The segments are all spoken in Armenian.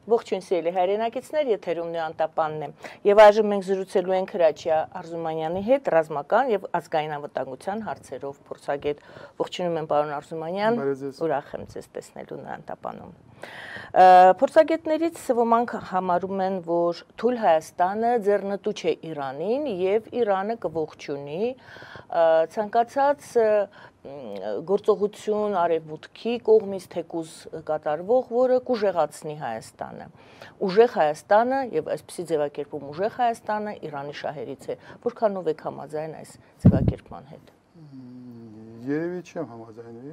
Ողջույն սիրելի հայրենակիցներ, եթերում Նոյան Տապանն է։ Եվ այժմ մենք զրուցելու ենք Հրաչյա Արզումանյանի հետ ռազմական եւ ազգային անվտանգության հարցերով փորձագետ։ Ողջունում եմ պարոն Արզումանյան, ուրախ եմ ձեզ տեսնելու Նոյան Տապանում։ Փորձագետներից ոմանք համարում են, որ թույլ Հայաստանը ձեռնտու չէ Իրանին եւ Իրանը կողջունի ցանկացած գործողություն արևմուտքի կողմից թեկուզ կատարվող, որը կուժեղացնի Հայաստանը։ Ուժեղ Հայաստանը եւ այսպիսի ձևակերպում ուժեղ Հայաստանը Իրանի շահերից է։ Որքանով եք համաձայն այս ձևակերպման հետ։ Երևի չեմ համաձայնվի։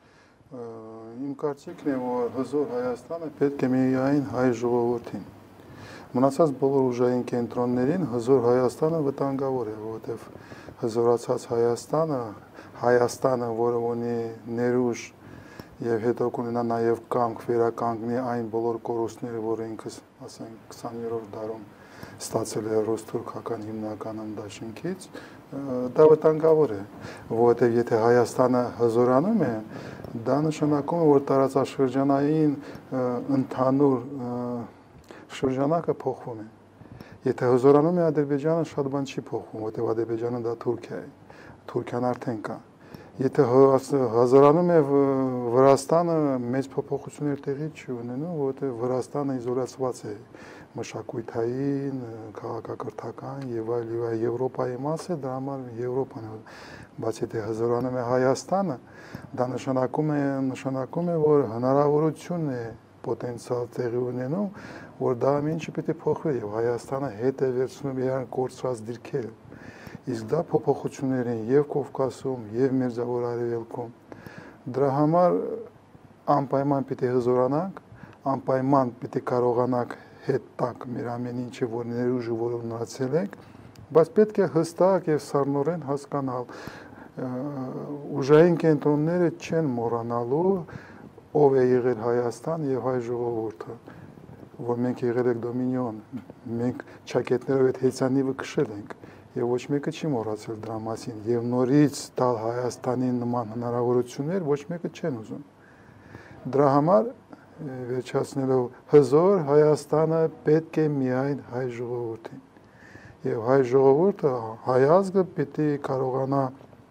Իմ կարծիքն է, որ հզոր Հայաստանը պետք է միայն հայ ժողովրդին։ Մնացած բոլոր ուժային կենտրոններին հզոր Հայաստանը վտանգավոր է, որովհետեւ հզորացած Հայաստանը, որը ունի ներուժ եւ հետո կունենա նաեւ կամք վերականգնի այն բոլոր կորուստները, որը ինքս, ասենք, 20-րդ դարում ստացել է ռուս-թուրքական հիմնական դաշինքից, դա վտանգավոր է, որովհետեւ եթե Հայաստանը հզորանում է, դա նշանակում է, որ տարածաշրջանային ընդհանուր շրջանակը փոխվում է։ Եթե հզորանում է Ադրբեջանը, շատ բան չի փոխվում, որովհետեւ Ադրբեջանը դա Թուրքիա է։ Թուրքիան արդեն կա։ Եթե հզորանում է Վրաստանը, մեծ փոփոխություններ տեղի չի ունենում, որովհետեւ Վրաստանը իզոլացված է մշակութային, քաղաքակրթական եւ այլ Եվրոպայի մաս է, դրա համար Եվրոպան է։ Բայց եթե հզորանում է Հայաստանը, դա նշանակում է, որ հնարավորություն է պոտենցիալ տեղի ունենում, որ դա ամենը պետք է փոխվի եւ Հայաստանը հետ է վերցնում իրար կորցրած դիրքերը։ Իսկ դա փոփոխություններ են եւ Կովկասում, եւ Մերձավոր Արևելքում։ Դրա համար անպայման պիտի հզորանանք, անպայման պիտի կարողանանք հետ տակ մեր ամեն ինչը, որ ներուժը, որ ունեցել ենք, բայց պետք է հստակ եւ սառնորեն հասկանալ, ուժային կենտրոնները չեն մոռանալու ով է եղել Հայաստան եւ հայ ժողովուրդը, որ մենք եղել ենք դոմինիոն, մենք ճակետներով այդ հեծանիվը քշել ենք եւ ոչ մեկը չի մոռացել դրա մասին եւ նորից տալ Հայաստանին նման հնարավորություններ ոչ մեկը չեն ուզում։ Դրա համար վերջացնելով հզոր Հայաստանը պետք է միայն հայ ժողովրդին եւ հայ ժողովուրդը հայ ազգը պետք է կարողանա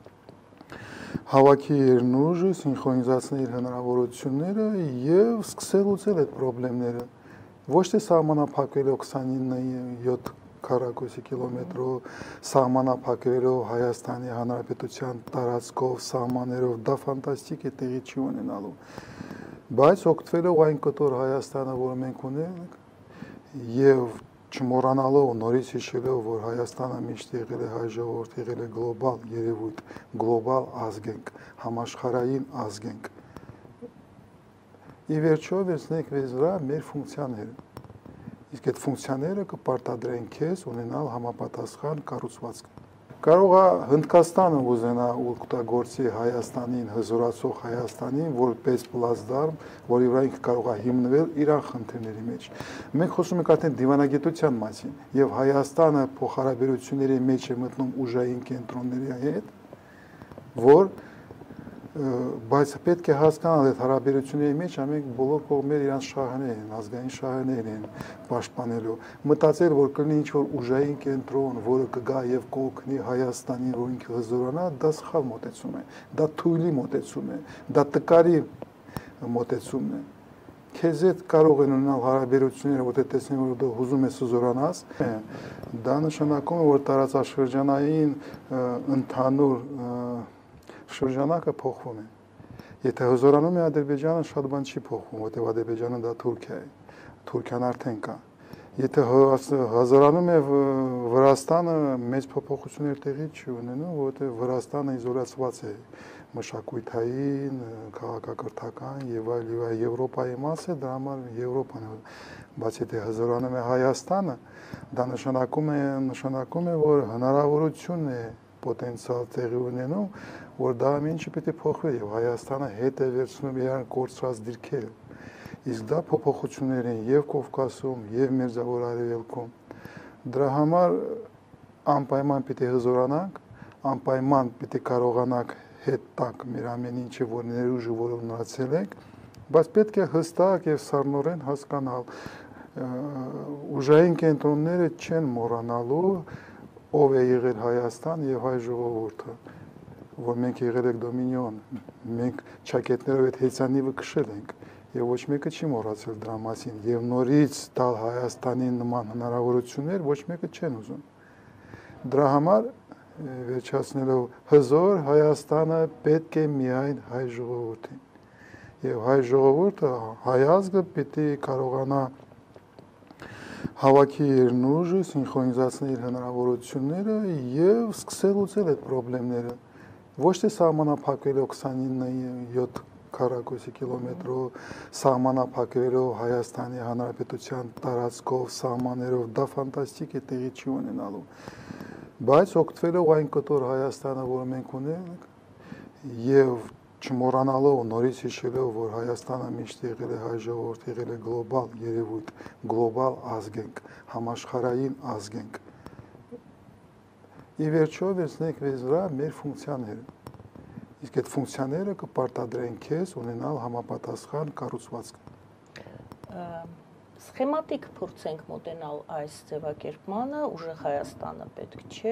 հավաքի իր նույնը սինխրոնիզացնել իր հնարավորությունները եւ սկսել լուծել այդ խնդիրները ոչ թե սահմանափակելով 29.7 քառակուսի կիլոմետրով սահմանափակվելով Հայաստանի Հանրապետության տարածքով սահմաններով դա ֆանտաստիկ է տեղի չի ունենալու բայց օգտվելով այն կտոր Հայաստանը որը մենք ունենք եւ չմոռանալով նորից հիշելով որ Հայաստանը միշտ եղել է հայ ժողովուրդ եղել է գլոբալ երևույթ գլոբալ ազգ ենք համաշխարհային ազգ ենք ի վերջո վերցնենք վրա մեր ֆունկցիաները իսկ այդ ֆունկցիաները կպարտադրեն քեզ ունենալ համապատասխան կառուցվածք։ Կարող է Հնդկաստանը ուզենա օգտագործի Հայաստանին, հզորացող Հայաստանին որպես պլացդարմ, որի վրա ինքը կարող է հիմնվել իրան խնդիրների մեջ։ Մենք խոսում ենք արդեն դիվանագիտության մասին, եւ Հայաստանը փոխհարաբերությունների մեջ է մտնում ուժային կենտրոնների հետ, որ բայց պետք է հասկանալ այդ հարաբերությունների մեջ ամեն բոլոր կողմերը իրանց շահերն են, ազգային շահերն են պաշտպանելու։ Մտածել, որ կլինի ինչ-որ ուժային կենտրոն, որը կգա եւ կօգնի Հայաստանին, որ ինքը հզորանա, դա սխալ մոտեցում է, դա թույլի մոտեցում է, դա տկարի մոտեցումն է։ Քեզ հետ կարող են ունենալ հարաբերությունները, որ դու տեսնես, որ դու ուզում ես հզորանաս, դա նշանակում է, որ տարածաշրջանային ընդհանուր շրջանակը փոխվում է։ Եթե հզորանում է Ադրբեջանը, շատ բան չի փոխվում, որտեղ Ադրբեջանը դա Թուրքիա է։ Թուրքիան արդեն կա։ Եթե հզորանում է Վրաստանը, մեծ փոփոխություններ տեղի չի ունենում, որտեղ Վրաստանը իզոլացված է մշակութային, քաղաքակրթական եւ այլ Եվրոպայի մաս է, դրա համար Եվրոպան է։ Բայց եթե հզորանում է Հայաստանը, դա նշանակում է, որ հնարավորություն է պոտենցիալ տեղի ունենում, որ դա ամենը պետք է փոխվի եւ Հայաստանը հետ է վերցնում իրար կորցրած դիրքերը։ Իսկ դա փոփոխություններ են եւ Կովկասում, եւ Մերձավոր Արևելքում։ Դրա համար անպայման պիտի հզորանանք, անպայման պիտի կարողանանք հետ տակ մեր ամեն ինչը, որ ներուժը որ ունեցել ենք, բայց պետք է հստակ եւ սառնորեն հասկանալ ուժային կենտրոնները չեն մոռանալու ով է եղել Հայաստան եւ հայ ժողովուրդը, որ մենք եղել ենք դոմինիոն, մենք ճակետներով այդ հեծանիվը քշել ենք եւ ոչ մեկը չի մոռացել դրա մասին եւ նորից տալ Հայաստանին նման հնարավորություններ ոչ մեկը չեն ուզում։ Դրա համար վերջացնելով հզոր Հայաստանը պետք է միայն հայ ժողովրդին եւ հայ ժողովուրդը հայ ազգը պետք է կարողանա հավաքի իր նուժը, սինխրոնիզացնել իր հնարավորությունները եւ սկսել լուծել այդ խնդիրները։ Ոչ թե սահմանափակվելով 29.7 քառակուսի կիլոմետրով, սահմանափակվելով Հայաստանի Հանրապետության տարածքով, սահմաններով, դա ֆանտաստիկ է, տեղի չի ունենալու։ Բայց օգտվելով այն կտոր Հայաստանը, որը մենք ունենք, եւ չմոռանալով նորից հիշելով, որ Հայաստանը միշտ եղել է հայ ժողովուրդ, եղել է գլոբալ երևույթ, գլոբալ ազգ ենք, համաշխարհային ազգ ենք։ Ի վերջո վերցնենք մեզ վրա մեր ֆունկցիաները։ Իսկ այդ ֆունկցիաները կպարտադրեն քեզ ունենալ համապատասխան կառուցվածք։ Սխեմատիկ փորձենք մոտենալ այս ձևակերպմանը, ուժեղ Հայաստանը պետք չէ,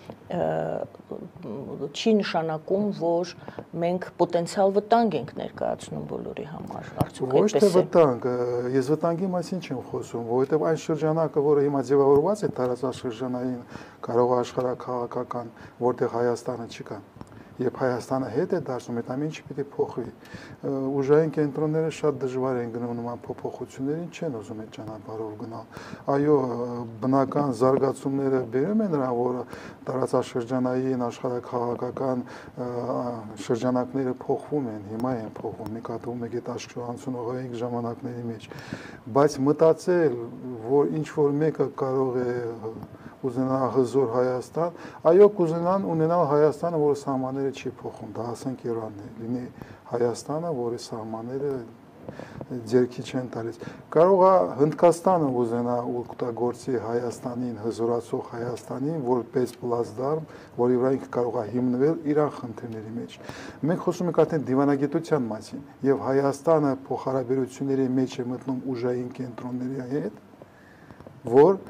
չի նշանակում, որ մենք պոտենցիալ վտանգ ենք ներկայացնում բոլորի համար, արդյոք այդպես է։ Ոչ թե վտանգ, ես վտանգի մասին չեմ խոսում, որովհետև այն շրջանակը, որը հիմա ձևավորված է տարածաշրջանային, կարող է աշխարհաքաղաքական, որտեղ Հայաստանը չկա։ Երբ Հայաստանը հետ է դարձնում, այդ ամեն ինչը պետք է փոխվի։ Ուժային կենտրոնները շատ դժվար են գնում նման փոփոխություններին, չեն ուզում այդ ճանապարհով գնալ։ Այո, բնական զարգացումները բերում են նրան, որ տարածաշրջանային աշխարհաքաղաքական շրջանակները փոխվում են, հիմա են փոխվում, նկատվում եք այդ աշխարհանցնողային ժամանակների մեջ։ Բայց մտածել, որ ինչ որ մեկը կարող է ուզենա հզոր Հայաստան, այո, կուզենան ունենալ Հայաստանը, որը սահմանները չի փոխում, դա ասենք Իրանն է, լինի Հայաստանը, որի սահմանները ձեռքի չեն տալիս։ Կարող է Հնդկաստանը ուզենա օգտագործի Հայաստանին, հզորացող Հայաստանին, որպես պլացդարմ, որի վրա ինքը կարող է հիմնվել Իրան խնդիրների մեջ։ Մենք խոսում ենք արդեն դիվանագիտության մասին, եւ Հայաստանը փոխհարաբերությունների մեջ է մտնում ուժային կենտրոնների հետ, որ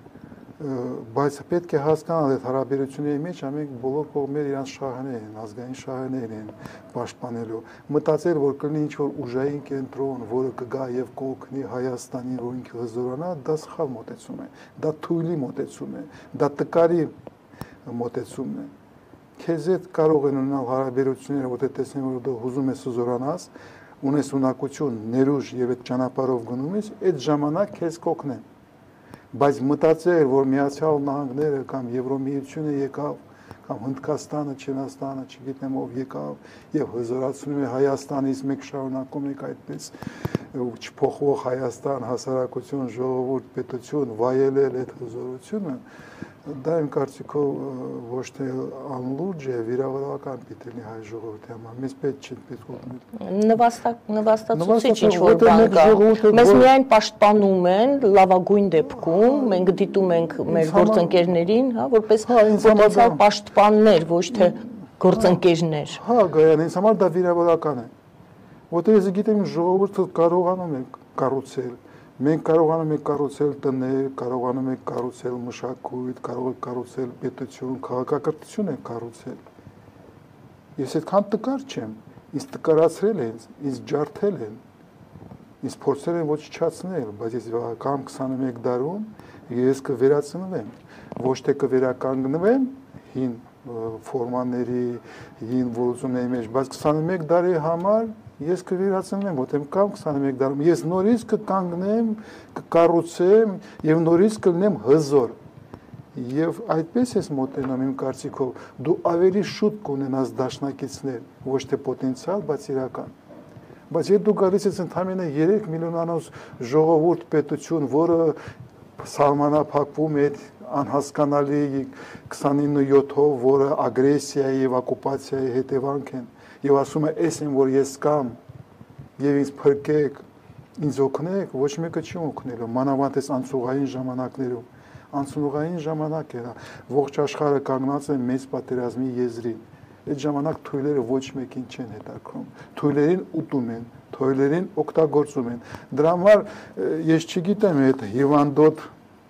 բայց պետք է հասկանալ այդ հարաբերությունների մեջ ամեն բոլոր կողմերը իրանց շահերն են, ազգային շահերն են պաշտպանելու։ Մտածել, որ կլինի ինչ-որ ուժային կենտրոն, որը կգա եւ կօգնի Հայաստանին, որ ինքը հզորանա, դա սխալ մոտեցում է, դա թույլի մոտեցում է, դա տկարի մոտեցումն է։ Քեզ հետ կարող են ունենալ հարաբերությունները, որ տեսնեն, որ դու ուզում ես հզորանաս, ունես ունակություն, ներուժ եւ այդ ճանապարհով գնում ես, այդ ժամանակ քեզ կօգնեն։ Բայց մտածել, որ Միացյալ Նահանգները կամ Եվրոմիությունը եկավ, կամ Հնդկաստանը, Չինաստանը, չգիտեմ ով եկավ եւ հզորացնում է Հայաստանից, մեկ շարունակում եք այդպես չփոխվող Հայաստան, հասարակություն, ժողովուրդ, պետություն, վայելել այդ հզորությունը, դա իմ կարծիքով ոչ թե անլուրջ է, վիրավորական պիտի լինի հայ ժողովրդի համար, մեզ պետք չէ պետք օգնել։ Նվաստացուցիչ ինչ-որ բան կա։ Մեզ միայն պաշտպանում են լավագույն դեպքում, մենք դիտում ենք մեր գործընկերներին, հա, որպես պոտենցիալ պաշտպաններ, ոչ թե գործընկերներ։ Հա, Գայան, ինձ համար դա վիրավորական է։ Որտեղ ես գիտեմ ժողովուրդը կարողանում է կառուցել։ Մենք կարողանում ենք կառուցել տներ, կարողանում ենք կառուցել մշակույթ, կարող ենք կառուցել պետություն, քաղաքակրթություն ենք կառուցել։ Ես այդքան տկար չեմ, ինձ տկարացրել են, ինձ ջարդել են, ինձ փորձել են ոչնչացնել, բայց ես կամ 21 դարում ես կվերածնվեմ, ոչ թե կվերականգնվեմ հին ֆորմաների, հին որոշումների մեջ, բայց 21 դարի համար ես կվերածնվեմ, որտեղ կամ 21 դարում ես նորից կկանգնեմ, կկառուցեմ եւ նորից կլինեմ հզոր։ Եվ այդպես ես մոտենում իմ կարծիքով, դու ավելի շուտ կունենաս դաշնակիցներ, ոչ թե պոտենցիալ, բայց իրական։ Բայց եթե դու գալիս ես ընդամենը 3 միլիոնանոց ժողովուրդ պետություն, որը սահմանափակվում է անհասկանալի 29/7-ով, որը ագրեսիայի եւ օկուպացիայի հետևանք են, եւ ասում է, «Էս եմ, որ ես կամ եւ ինձ փրկեք, ինձ օգնեք», ոչ մեկը չի օգնելու, մանավանդ այս անցուղային ժամանակներում։ Անցուղային ժամանակ է, ողջ աշխարհը կանգնած է մեծ պատերազմի եզրին։ այդ ժամանակ թույլերը ոչ մեկին չեն հետաքրում։ Թույլերին ուտում են, թույլերին օգտագործում են։ Դրա համար ես չգիտեմ այդ հիվանդոտ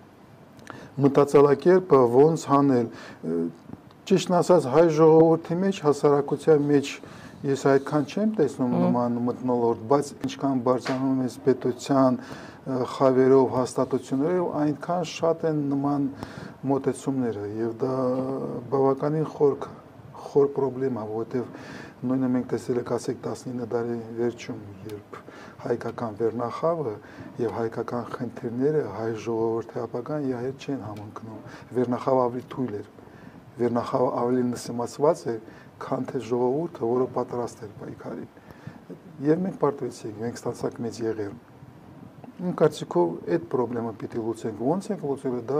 մտածելակերպը ոնց հանել։ Ճիշտն ասած հայ ժողովրդի մեջ, հասարակության մեջ ես այդքան չեմ տեսնում նման մթնոլորտ, բայց ինչքան բարձրանում է պետության խավերով, հաստատություններով, այնքան շատ են նման մոտեցումները եւ դա բավականին խոր պրոբլեմ է, որովհետեւ նույնը մենք տեսել ենք ասեք 19 դարի վերջում, երբ հայկական վերնախավը եւ հայկական խնդիրները հայ ժողովրդի ապագան իհայտ չեն համընկնում։ Վերնախավը ավելի թույլ էր, վերնախավը ավելի նսեմացված էր, քան թե ժողովուրդը, որը պատրաստ էր պայքարին։ Եվ մենք պարտվեցինք, մենք ստացանք մեծ եղեր։ Իմ կարծիքով այդ խնդրեմը պիտի լուծենք։ Ոնց ենք լուծել, դա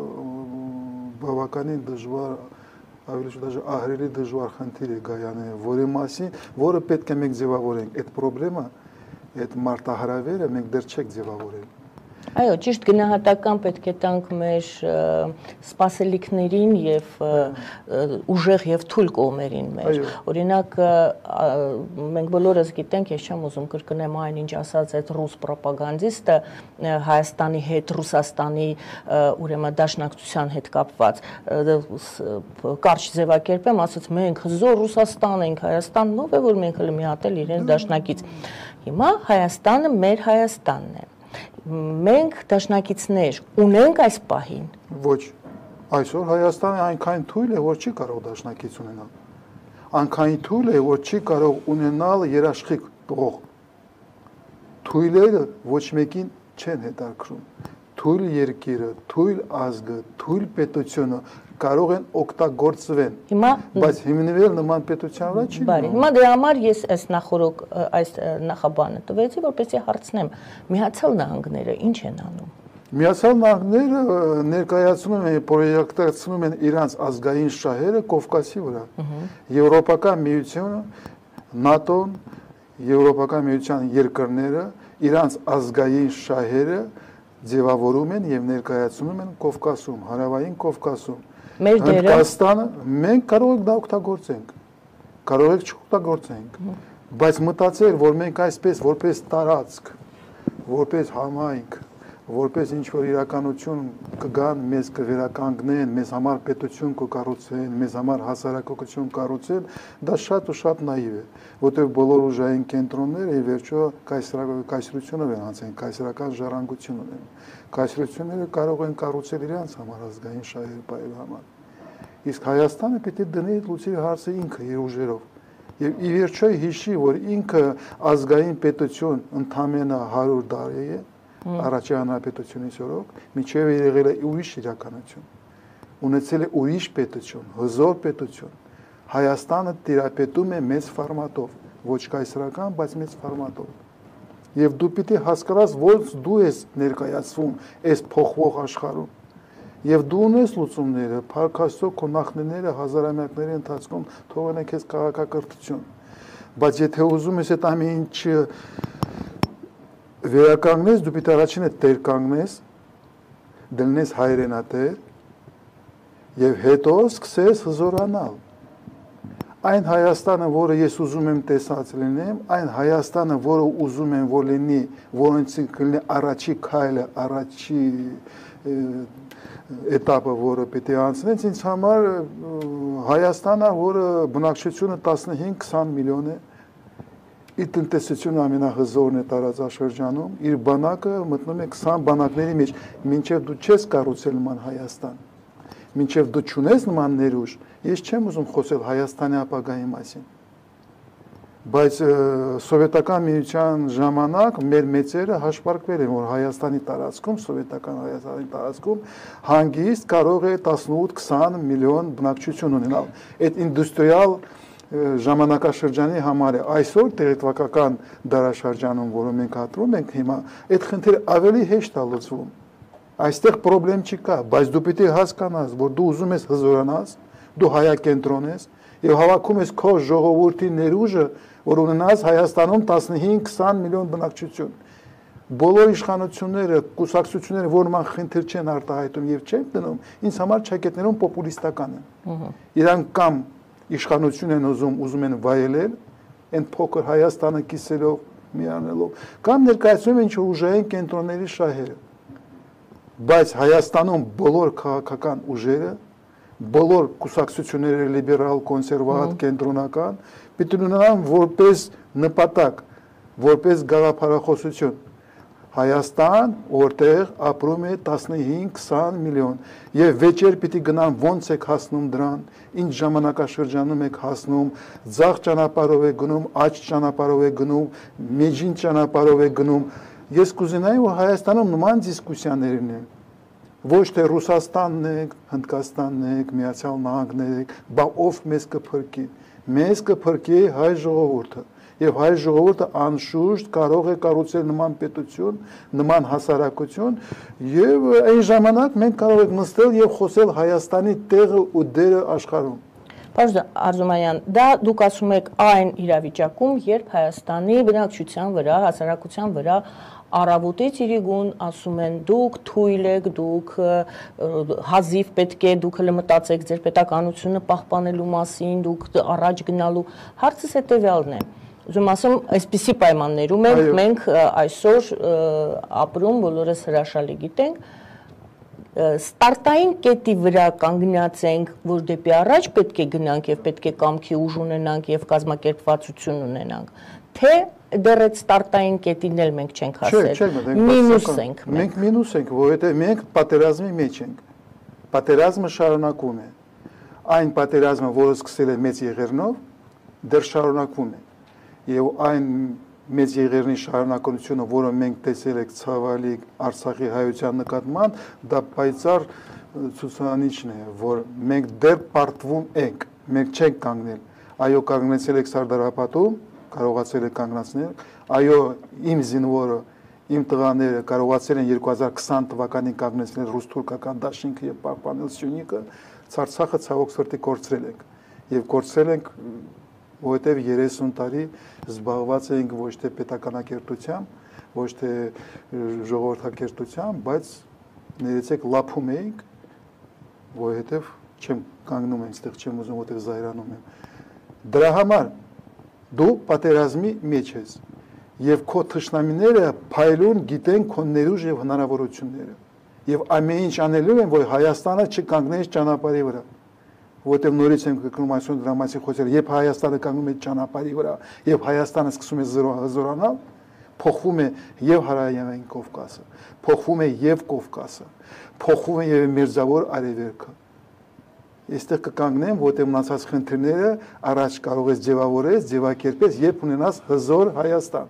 բավականին դժվար, ավելի շուտ ահռելի դժվար խնդիր է Գայանը, որը պետք է մենք ձևավորենք։ Այդ խնդրեմը, այդ մարտահրավերը մենք դեռ չենք ձևավորել։ Այո, ճիշտ գնահատական պետք է տանք մեր սպասելիքներին եւ ուժեղ եւ թույլ կողմերին մեր։ Օրինակ, մենք բոլորս գիտենք, ես չեմ ուզում կրկնեմ այն, ինչ ասաց այդ ռուս պրոպագանդիստը Հայաստանի հետ, Ռուսաստանի ուրեմն դաշնակցության հետ կապված։ Կարճ ձևակերպեմ, ասաց մենք հզոր Ռուսաստան ենք, Հայաստանն ով է որ մենք հələ միատել իրեն դաշնակից։ Հիմա Հայաստանը մեր Հայաստանն է։ Մենք դաշնակիցներ ունենք այս պահին։ Ոչ։ Այսօր Հայաստանը այնքան թույլ է, որ չի կարող դաշնակից ունենալ։ Այնքան թույլ է, որ չի կարող ունենալ երաշխիք տող։ Թույլերը ոչ մեկին չեն հետաքրում։ Թույլ երկիրը, թույլ ազգը, թույլ պետությունը կարող են օգտագործվեն։ Հիմա բայց հիմնվել նման պետության վրա չի։ Բարի։ Հիմա դրա համար ես այս նախաբանը տվեցի, որպեսզի հարցնեմ, Միացյալ Նահանգները ինչ են անում։ Միացյալ Նահանգները ներկայացնում են, պրոյեկտացնում են իրանց ազգային շահերը Կովկասի վրա։ Եվրոպական միությունը, ՆԱՏՕ-ն, Եվրոպական միության երկրները իրանց ազգային շահերը ձևավորում են եւ ներկայացնում են Կովկասում, Հարավային Կովկասում։ Հնդկաստանը մենք կարող ենք դա օգտագործենք, կարող ենք չօգտագործենք, բայց մտածել, որ մենք այսպես որպես տարածք, որպես համայնք, որպես ինչ-որ իրականություն կգան, մեզ կվերականգնեն, մեզ համար պետություն կկառուցեն, մեզ համար հասարակություն կառուցեն, դա շատ ու շատ նաիվ է, որտեղ բոլոր ուժային կենտրոնները ի վերջո կայսրությունով են անցել, կայսրական ժառանգություն ունեն։ Կայսրությունները կարող են կառուցել իրենց համար ազգային շահեր պահելու համար։ Իսկ Հայաստանը պիտի դնի լուծի հարցը ինքը իր ուժերով։ Եվ ի վերջո հիշի, որ ինքը ազգային պետություն ընդամենը 100 տարի է, առաջի հանրապետությունից օրոք, մինչև եղել է ուրիշ իրականություն։ Ունեցել է ուրիշ պետություն, հզոր պետություն։ Հայաստանը տիրապետում է մեծ ֆորմատով, ոչ կայսրական, բայց մեծ ֆորմատով։ Եվ դու պիտի հասկանաս, ոնց դու ես ներկայացվում այս փոխվող աշխարհում։ Եվ դու ունես լուծումները, Փառք Աստծո, քո նախնիները հազարամյակների ընթացքում թողել են քեզ քաղաքակրթություն։ Բայց եթե ուզում ես այդ ամեն ինչը վերականգնես, դու պիտի առաջինը տեր կանգնես, դնես հայրենատեր եւ հետո սկսես հզորանալ։ Այն Հայաստանը, որը ես ուզում եմ տեսած լինեմ, այն Հայաստանը, որը ուզում եմ որ լինի, որոնց կլինի առաջի քայլը, առաջի էտապը, որը պիտի անցնենք, ինձ համար Հայաստանը, որը բնակչությունը 15-20 միլիոն է, իր տնտեսությունը ամենահզորն է տարածաշրջանում, իր բանակը մտնում է 20 բանակների մեջ, մինչև դու չես կառուցել նման Հայաստան, մինչև դու չունես նման ներուժ, ես չեմ ուզում խոսել Հայաստանի ապագայի մասին, բայց սովետական միության ժամանակ մեր մեծերը հաշվարկվել են, որ Հայաստանի տարածքում, սովետական Հայաստանի տարածքում հանգիստ կարող է 18-20 միլիոն բնակչություն ունենալ։ Այդ ինդուստրիալ ժամանակաշրջանի համար է այսօր տեղեկատվական դարաշրջանում, որը մենք հատրում ենք հիմա, այդ խնդիրը ավելի հեշտ է լուծվում։ Այստեղ խնդրեմ չկա, բայց դու պիտի հասկանաս, որ դու ուզում ես հզորանաս, դու հայակենտրոն ես եւ հավաքում ես քո ժողովրդի ներուժը, որ ունենաս Հայաստանում 15-20 միլիոն բնակչություն։ Բոլոր իշխանությունները, կուսակցությունները, որ ման խնդիր չեն արտահայտում եւ չեն դնում, ինձ համար ճակետներում պոպուլիստական են։ Իրանք կամ իշխանություն են ուզում են վայելել, այն փոքր Հայաստանը կիսելով միանելով, կամ ներկայացնում են ինչ-որ ուժային կենտրոնների շահերը։ Բայց Հայաստանում բոլոր քաղաքական ուժերը, բոլոր կուսակցությունները լիբերալ, կոնսերվատիվ, կենտրոնական, պիտի ունենան որպես նպատակ, որպես գաղափարախոսություն Հայաստան, որտեղ ապրում է 15-20 միլիոն, եւ վեճեր պիտի գնան ոնց եք հասնում դրան, ինչ ժամանակաշրջանում եք հասնում, ձախ ճանապարհով եք գնում, աջ ճանապարհով եք գնում, մեջին ճանապարհով եք գնում։ Ես կուզենայի, որ Հայաստանում նման դիսկուսիաներ լինեն, ոչ թե Ռուսաստանն է, Հնդկաստանն է, Միացյալ Նահանգներն է, բա ով մեզ կփրկի։ Մեզ կփրկի հայ ժողովուրդը, եւ հայ ժողովուրդը անշուշտ կարող է կառուցել նման պետություն, նման հասարակություն, եւ այն ժամանակ մենք կարող ենք նստել եւ խոսել Հայաստանի տեղը ու դերը աշխարհում։ Պարոն Արզումանյան, դա դուք ասում եք այն իրավիճակում, երբ Հայաստանի բնակչության վրա, հասարակության վրա առավոտից իրիկուն ասում են դուք թույլ եք, դուք հազիվ պետք է, դուք հələ մտածեք ձեր պետականությունը պահպանելու մասին, դուք առաջ գնալու։ Հարցս հետեւյալն է։ Ուզում ասեմ, այսպիսի պայմաններում մենք այսօր ապրում, բոլորս հրաշալի գիտենք, ստարտային կետի վրա կանգնած ենք, որ դեպի առաջ պետք է գնանք եւ պետք է կամքի ուժ ունենանք եւ կազմակերպվածություն ունենանք, թե դեռ այդ ստարտային կետին էլ մենք չենք հասել։ Մինուս ենք։ Մենք մինուս ենք, որովհետեւ մենք պատերազմի մեջ ենք։ Պատերազմը շարունակվում է։ Այն պատերազմը, որը սկսել է մեծ եղերնով, դեռ շարունակվում է։ Եվ այն մեծ եղերնի շարունակությունը, որը մենք տեսել ենք ցավալի Արցախի հայության նկատմամբ, դա պայծառ ցուցանիշն է, որ մենք դեռ պարտվում ենք, մենք չենք կանգնել։ Այո, կանգնեցել եք Սարդարապատում, կարողացել եք կանգնացնել, այո, իմ զինվորը, իմ տղաները կարողացել են 2020 թվականին կանգնեցնել ռուս-թուրքական դաշինքը եւ պահպանել Սյունիքը, Արցախը ցավոք սրտի կորցրել ենք եւ կորցրել ենք, որովհետեւ 30 տարի զբաղված էինք ոչ թե պետականակերտությամբ, ոչ թե ժողովրդակերտությամբ, բայց ներեցեք լափում էինք, որովհետեւ չեմ կանգնում այնտեղ, չեմ ուզում որտեղ զայրանում եմ։ Դրա համար դու պատերազմի մեջ ես եւ քո թշնամիները փայլուն գիտեն քո ներուժ եւ հնարավորությունները եւ ամեն ինչ անելու են, որ Հայաստանը չկանգնի ճանապարհի վրա, որտեղ նորից եմ կրկնում այսօր դրա մասին խոսել, երբ Հայաստանը կանգնում է ճանապարհի վրա եւ Հայաստանը սկսում է զորանալ, փոխվում է եւ Հարավային Կովկասը, փոխվում է եւ Կովկասը, փոխվում է եւ Մերձավոր Արևելքը։ Այստեղ կկանգնեմ, որտեղ մնացած խնդիրները առաջ կարող ես ձևավորել, ձևակերպել, երբ ունենաս հզոր Հայաստան։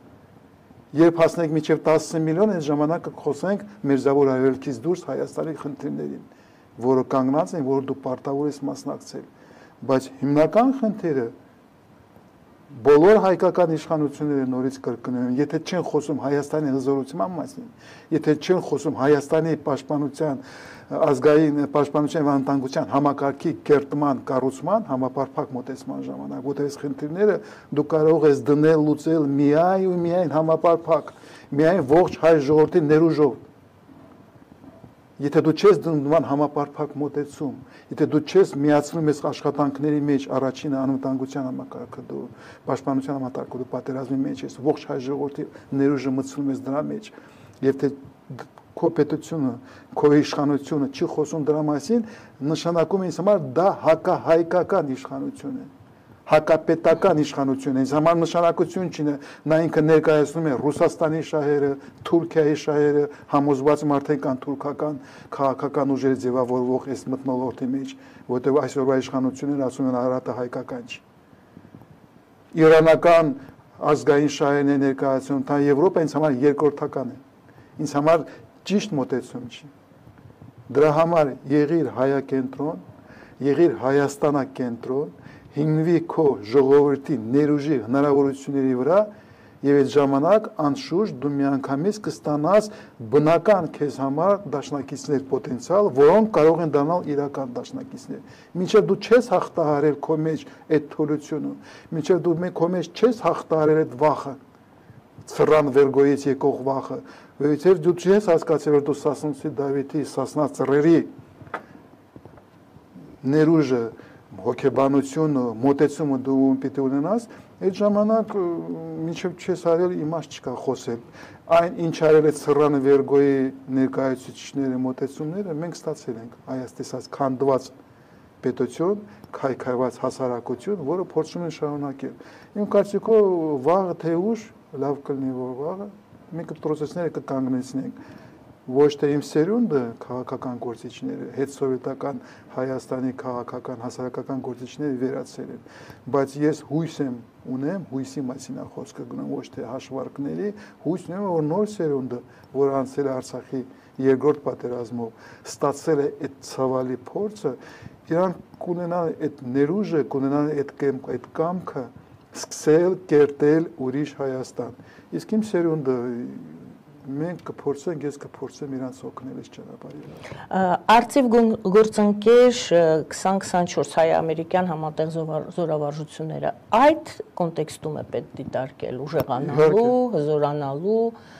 Երբ հասնենք մինչև 10 միլիոն, այս ժամանակ կխոսենք Մերձավոր Արևելքից դուրս Հայաստանի խնդիրներին, որը կանգնած են, որ դու պարտավոր ես մասնակցել։ Բայց հիմնական խնդիրը բոլոր հայկական իշխանությունները նորից կրկնում են, եթե չեն խոսում Հայաստանի հզորության մասին, եթե չեն խոսում Հայաստանի պաշտպանության ազգային պաշտպանության եւ անվտանգության համակարգի կերտման, կառուցման, համապարփակ մոտեցման ժամանակ, որտեղ այս խնդիրները դու կարող ես դնել, լուծել միայն ու միայն համապարփակ, միայն ողջ հայ ժողովրդի ներուժով։ Եթե դու չես դնում համապարփակ մոտեցում, եթե դու չես միացնում ես աշխատանքների մեջ առաջինը անվտանգության համակարգը, դու պաշտպանության համակարգը, դու պատերազմի մեջ ես, ողջ հայ ժողովրդի ներուժը մտցնում ես դրա մեջ, եւ թե քո պետությունը, քո իշխանությունը չի խոսում դրա մասին, նշանակում է ինձ համար դա հակահայկական իշխանություն է, հակապետական իշխանություն է, ինձ համար նշանակություն չունի, նա ինքը ներկայացնում է Ռուսաստանի շահերը, Թուրքիայի շահերը, համոզված եմ արդեն կան թուրքական քաղաքական ուժերի ձևավորվող այս մթնոլորտի մեջ, որտեղ այսօրվա իշխանությունները ասում են Արարատը հայկական չի։ Իրանական ազգային շահերն է ներկայացնում, դա Եվրոպա ինձ համար երկրորդական է, ինձ համար ճիշտ մոտեցում չի։ Դրա համար եղիր հայակենտրոն, եղիր Հայաստանակենտրոն, հիմնվի քո ժողովրդի ներուժի հնարավորությունների վրա եւ այդ ժամանակ անշուշտ դու միանգամից կստանաս բնական քեզ համար դաշնակիցներ պոտենցիալ, որոնք կարող են դառնալ իրական դաշնակիցներ։ Մինչեւ դու չես հաղթահարել քո մեջ այդ թուլությունը, մինչեւ դու քո մեջ չես հաղթահարել այդ վախը, ծռան վերգոյից եկող վախը, որովհետեւ դու չես հասկացել, որ դու Սասնցի Դավիթի, Սասնա ծռերի ներուժը, հոգեբանություն մոտեցումը դու պիտի ունենաս, այդ ժամանակ մինչև չես արել իմաստ չկա խոսել։ Այն ինչ արել է Սռանը Վերգոյի ներկայացուցիչների մոտեցումները մենք ստացել ենք այս տեսած քանդված պետություն, քայքայված հասարակություն, որը փորձում են շարունակել։ Իմ կարծիքով վաղը թե ուշ լավ կլինի որ վաղը մենք պրոցեսները կկանգնեցնենք ոչ թե իմ սերունդը քաղաքական գործիչները, հետսովետական Հայաստանի քաղաքական հասարակական գործիչները վերացել են, բայց ես հույս ունեմ, հույսի մասին է խոսքը գնում ոչ թե հաշվարկների, հույս ունեմ, որ նոր սերունդը, որ անցել է Արցախի երկրորդ պատերազմով, ստացել է այդ ցավալի փորձը, իրանք կունենան այդ ներուժը, կունենան այդ կամքը սկսել կերտել ուրիշ Հայաստան։ Իսկ իմ սերունդը մենք կփորձենք, ես կփորձեմ իրանց օգնել այս ճանապարհին։ Արծիվ գործընկեր 2024 հայ-ամերիկյան համատեղ զորավարժությունները այդ կոնտեքստում է պետք դիտարկել, ուժեղանալու, հզորանալու,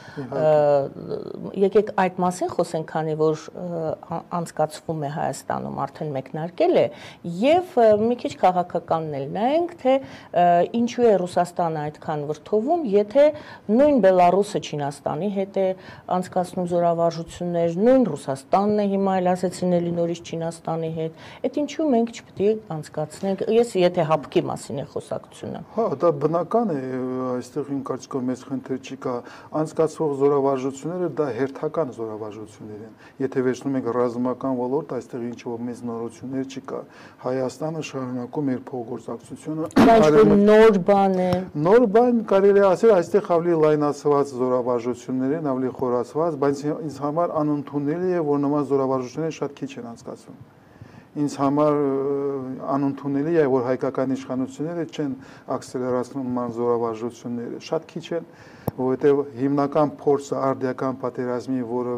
եկեք այդ մասին խոսենք, քանի որ անցկացվում է Հայաստանում արդեն մեկնարկել է, եւ մի քիչ քաղաքականն էլ նայենք, թե ինչու է Ռուսաստանը այդքան վրդովում, եթե նույն Բելարուսը Չինաստանի հետ է անցկացնում զորավարժություններ, նույն Ռուսաստանն է հիմա էլ ասեցին էլի նորից Չինաստանի հետ, այդ ինչու մենք չպետք է անցկացնենք, ես եթե հապկի մասին է խոսակցությունը։ Հա, դա բնական է, այստեղ իմ կարծիքով մեծ խնդիր չի կա, անցկացվող զորավարժությունները դա հերթական զորավարժություններ են։ Եթե վերցնում ենք ռազմական ոլորտ, այստեղ ինչ որ մեծ նորություններ չի կա։ Հայաստանը շարունակում իր փոխգործակցությունը։ Դա նոր բան է։ Նոր բան կարելի է ասել, այստեղ ավելի լայնացված զորավարժություններ են, ավելի խորացված, բայց ինձ համար անընդունելի է, որ նման զորավարժությունները շատ քիչ են անցկացվում։ Ինձ համար անընդունելի է, որ հայկական իշխանությունները չեն ակսելերացնում նման զորավարժությունները, շատ քիչ են, որովհետև հիմնական փորձը արդիական պատերազմի, որը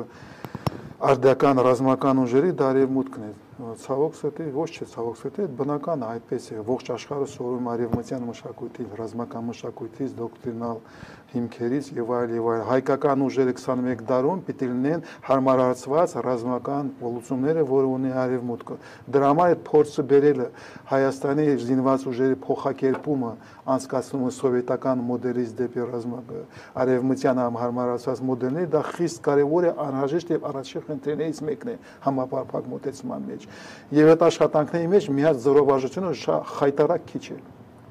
արդիական ռազմական ուժերի դարևմուտքն է։ Ցավոք սրտի, ոչ չէ ցավոք սրտի, բնական է, այդպես է, ողջ աշխարհը սովորում արևմտյան մշակույթի, ռազմական մշակույթից, դոկտրինալ հիմքերից եւ այլ եւ այլ։ Հայկական ուժերը 21 դարում պիտի լինեն հարմարացված ռազմական ոլորտները, որը ունի արևմուտքը։ Դրա համար այդ փորձը բերելը Հայաստանի զինված ուժերի փոխակերպումը անցկացումը սովետական մոդելից դեպի արևմտյան հարմարացված մոդելներ, դա խիստ կարևոր է, անհրաժեշտ եւ առաջին խնդիրներից մեկն է համապարփակ մոտեցման մեջ։ Եվ այդ աշխատանքների մեջ մի հատ զորավարժությունը խայտարակ քիչ է։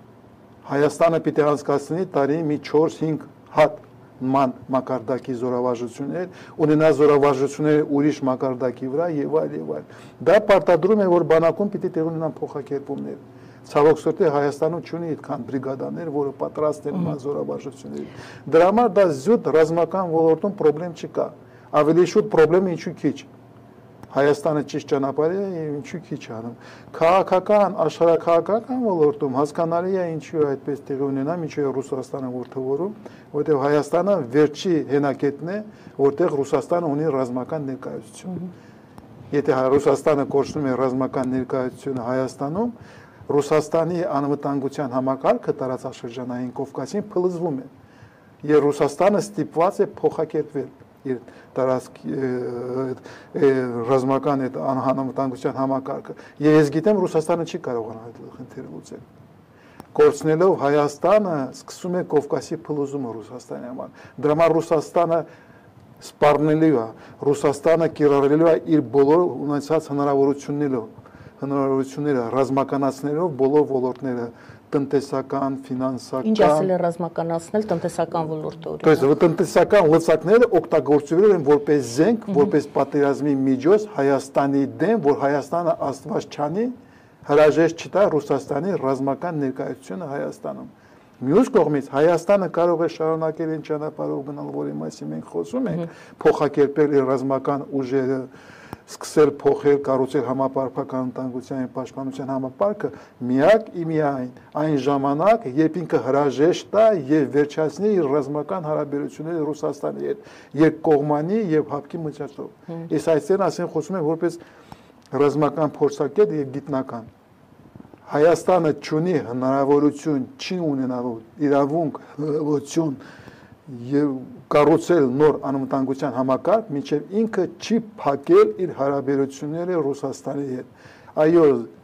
Հայաստանը պիտի անցկացնի տարի մի 4-5 հատ ման մակարդակի զորավարժություններ, ունենա զորավարժություններ ուրիշ մակարդակի վրա եւ այլ եւ այլ։ Դա պարտադրում է, որ բանակում պիտի տեղ ունենան փոխակերպումներ։ Ցավոք սրտի Հայաստանում չունի այդքան բրիգադաներ, որը պատրաստ են նման զորավարժությունների։ Դրա համար դա զուտ ռազմական ոլորտում խնդրեմ չկա։ Ավելի շուտ խնդրեմը ինչու քիչ։ Հայաստանը ճիշտ ճանապարհ է եւ ինչու քիչ անում։ Քաղաքական, աշխարհաքաղաքական ոլորտում հասկանալի է ինչու այդպես տեղի ունենա, ինչու է Ռուսաստանը որդորում, որտեղ Հայաստանը վերջի հենակետն է, որտեղ Ռուսաստանը ունի ռազմական ներկայացություն։ Եթե Ռուսաստանը կորցնում է ռազմական ներկայացությունը Հայաստանում, Ռուսաստանի անվտանգության համակարգը տարածաշրջանային Կովկասին փլզվում է։ Եվ Ռուսաստանը ստիպված է փոխակերպվել իր ռազմական անվտանգության համակարգը։ Եվ ես գիտեմ Ռուսաստանը չի կարողանա այդ խնդիրը լուծել։ Կորցնելով Հայաստանը սկսում է Կովկասի փլուզումը Ռուսաստանի համար։ Դրա համար Ռուսաստանը սպառնելու է, Ռուսաստանը կիրառելու է իր բոլոր ունեցած հնարավորությունները ռազմականացնելով բոլոր ոլորտները տնտեսական, ֆինանսական։ Ինչ ասել է ռազմականացնել տնտեսական ոլորտը։ То есть տնտեսական լծակները օգտագործվել են որպես զենք, որպես պատերազմի միջոց Հայաստանի դեմ, որ Հայաստանը աստված չանի, հրաժեշտ չտա Ռուսաստանի ռազմական ներկայությունը Հայաստանում։ Մյուս կողմից Հայաստանը կարող է շարունակել այն ճանապարհով գնալ, որի մասին մենք խոսում ենք, փոխակերպել իր ռազմական ուժերը, սկսել փոխել, կառուցել համապարփական անվտանգության եւ պաշտպանության համապարակը միակ իմիայն այն ժամանակ, երբ ինքը հրաժեշտ է եւ վերջացնի իր ռազմական հարաբերությունները Ռուսաստանի հետ, երկկողմանի եւ հապկի միջոցով։ Ես այսօր ասեն խոսում եմ որպես ռազմական փորձագետ եւ գիտնական։ Հայաստանը չունի հնարավորություն, չի ունենալու իրավունք, հնարավորություն եւ կառուցել նոր անվտանգության համակարգ, մինչեւ ինքը չի փակել իր հարաբերությունները Ռուսաստանի հետ։ Այո,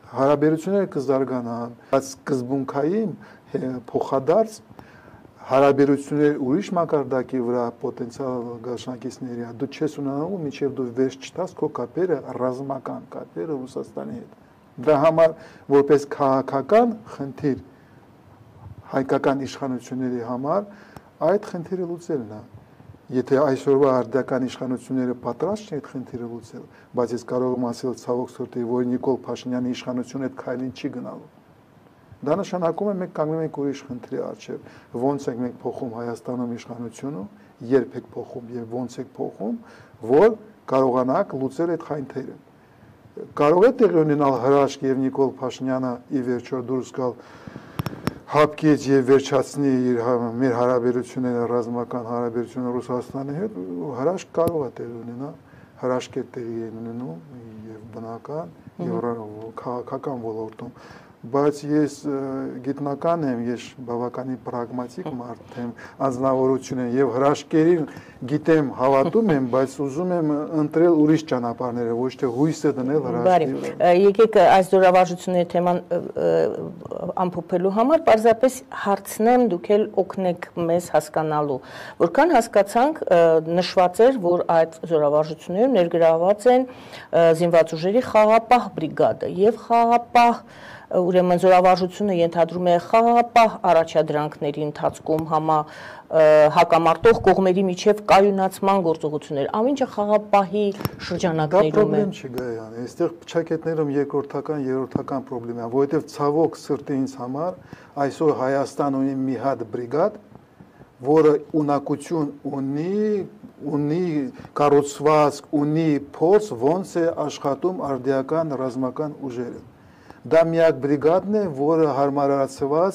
հարաբերությունները կզարգանան, բայց սկզբունքային փոխադարձ հարաբերություններ ուրիշ մակարդակի վրա պոտենցիալ գաշնակիցների դու չես ունենալու, մինչև դու վերջ չտաս քո կապերը ռազմական կապերը Ռուսաստանի հետ։ Դրա համար որպես քաղաքական խնդիր հայկական իշխանությունների համար այդ խնդիրը լուծելն է։ Եթե այսօրվա արդյական իշխանությունները պատրաստ չեն այդ խնդիրը լուծել, բայց ես կարող եմ ասել ցավոք սրտի, որ Նիկոլ Փաշինյանի իշխանությունը այդ քայլին չի գնալու։ Դա նշանակում է մենք կանգնում ենք ուրիշ խնդրի առջև։ Ոնց ենք մենք փոխում Հայաստանում իշխանությունը, երբ եք փոխում եւ ոնց եք փոխում, որ կարողանաք լուծել այդ խնդիրը։ Կարող է տեղի ունենալ հրաշք եւ Նիկոլ Փաշինյանը ի վերջո դուրս գալ հապկից եւ վերջացնի մեր հարաբերությունները, ռազմական հարաբերությունները Ռուսաստանի հետ, հրաշք կարող է տեղի ունենալ, հրաշք է տեղի ունենում եւ բնական եւ քաղաքական ոլորտում, բայց ես գիտնական եմ, ես բավականին պրագմատիկ մարդ եմ, անձնավորություն եմ եւ հրաշքերին գիտեմ, հավատում եմ, բայց ուզում եմ ընտրել ուրիշ ճանապարհները, ոչ թե հույսը դնել հրաշքերի։ Եկեք այս զորավարժությունների թեման ամփոփելու համար պարզապես հարցնեմ, դուք էլ օգնեք մեզ հասկանալու, որքան հասկացանք նշված էր, որ այդ զորավարժություններում ներգրավված են զինված ուժերի խաղապահ բրիգադը եւ խաղապահ ուրեմն զորավարժությունը ենթադրում է խաղապահ առաջադրանքների ընթացքում հակամարտող կողմերի միջև կայունացման գործողություններ, ամենը խաղապահի շրջանակներում է։ Դա պրոբլեմ չի գայան, այստեղ փչակետներում երկրորդական, երրորդական պրոբլեմ է, որովհետև ցավոք սրտի ինձ համար այսօր Հայաստան ունի մի հատ բրիգադ, որը ունակություն ունի կառուցվածք, ունի փորձ, ոնց է աշխատում արդիական ռազմական ուժերը։ Դա միակ բրիգադն է, որը հարմարացված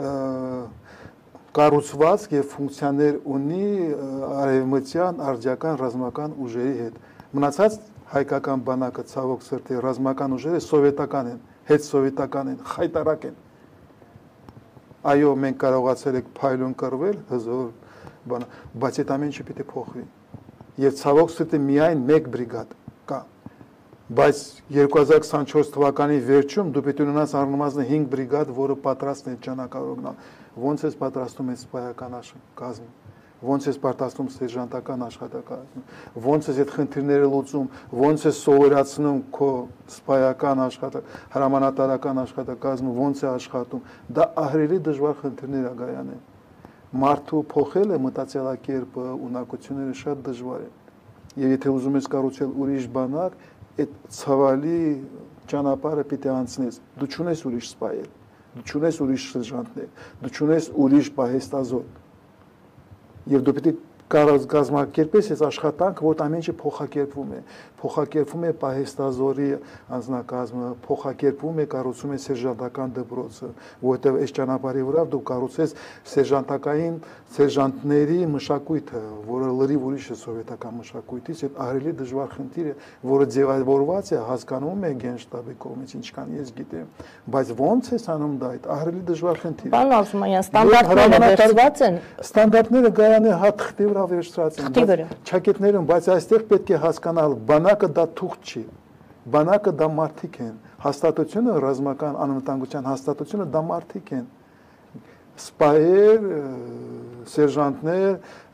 կառուցվածք եւ ֆունկցիաներ ունի արևմտյան արդիական ռազմական ուժերի հետ։ Մնացած հայկական բանակը ցավոք սրտի ռազմական ուժերը սովետական են, հետսովետական են, խայտարակ են։ Այո, մենք կարողացել ենք փայլուն կռվել, հզոր բան, բայց այդ ամենը պիտի փոխվի։ Եվ ցավոք սրտի միայն մեկ բրիգադ կա։ Բայց 2024 թվականի վերջում դու պետք է ունենաս առնվազն 5 բրիգադ, որը պատրաստ է ճանապարհորդանալ։ Ոնց է պատրաստում այս սպայական կազմը, ոնց է պատրաստում սերժանտական աշխատակազմը, ոնց է այդ խնդիրները լուծում, ոնց է սովորացնում քո սպայական հրամանատարական աշխատակազմը, ոնց է աշխատում։ Դա ահռելի դժվար խնդիրներ է գայանեն։ Մարդու փոխելը մտածելակերպը, ունակությունները շատ դժվար են։ Եվ եթե ուզում ես կառուցել ուրիշ բանակ, այդ ցավալի ճանապարհը պիտի անցնես։ Դու չունես ուրիշ սպայել, դու չունես ուրիշ սերժանտներ, դու չունես ուրիշ պահեստազոր։ Եվ դու պիտի կազմակերպես այս աշխատանքը, որ ամենը փոխակերպվում է պահեստազորի անձնակազմը, փոխակերպվում է, կառուցում է սերժանտական դպրոցը, որովհետև այս ճանապարհի վրա դու կառուցես սերժանտների մշակույթը, որը լրիվ ուրիշ է սովետական մշակույթից, այդ ահռելի դժվար խնդիր է, որը ձևավորված է, հասկանում է գենշտաբի կողմից, ինչքան ես գիտեմ, բայց ոնց է անում դա, այդ ահռելի դժվար խնդիր է։ Պարոն Արզումանյան, ստանդարտները վերցված են։ Ստանդարտները գարանը հատխտի վրա վերցրած են, ճակետներում, բայց այստեղ պետք է հասկանալ, բանակը դա թուղթ չի, բանակը դա մարդիկ են, հաստատությունը, ռազմական անվտանգության հաստատությունը դա մարդիկ են, սպայեր, սերժանտներ,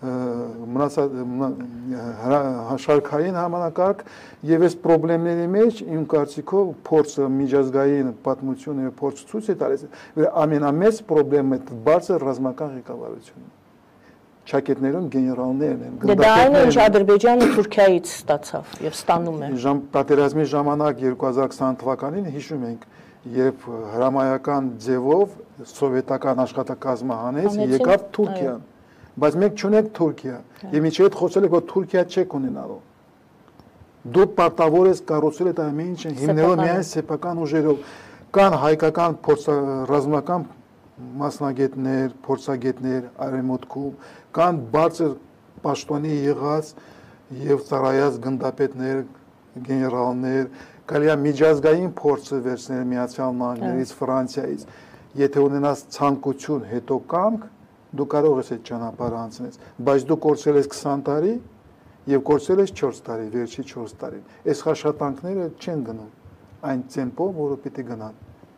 շարքային համանակարգ եւ այս խնդիրների մեջ իմ կարծիքով փորձը միջազգային պատմությունը փորձ ցույց է տալիս, ամենամեծ խնդրեմը բարձր ռազմական ղեկավարությունն է։ Չակետներում գեներալներն են։ Դա այն է, ինչ Ադրբեջանը Թուրքիայից ստացավ եւ ստանում է։ Պատերազմի ժամանակ 2020 թվականին հիշում ենք, երբ հրամայական ձևով սովետական աշխատակազմը հանեց, եկավ Թուրքիան։ Բայց մենք չունենք Թուրքիա, եւ ինչի հետ խոսել եք, որ Թուրքիա չեք ունենալու։ Դու պարտավոր ես կառուցել այդ ամեն ինչը հիմնելով միայն սեփական ուժերով։ Կան հայկական ռազմական մասնագետներ, փորձագետներ արևմուտքում, կան բարձր պաշտոնի եղած եւ ծառայած գնդապետներ, գեներալներ, կարելի է միջազգային փորձը վերցնել Միացյալ Նահանգներից, Ֆրանսիայից։ Եթե ունենաս ցանկություն, հետո կամք, դու կարող ես այդ ճանապարհը անցնել, բայց դու կորցրել ես 20 տարի եւ կորցրել ես 4 տարի, վերջի 4 տարին։ Այս աշխատանքները չեն գնում։ այն տեմպով, որը պիտի գնան։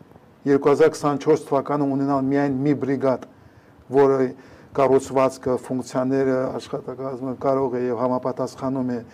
2024 թվականը ունենալ միայն մի բրիգադ, որը կառուցվածքը, ֆունկցիաները, աշխատակազմը կարող է եւ համապատասխանում է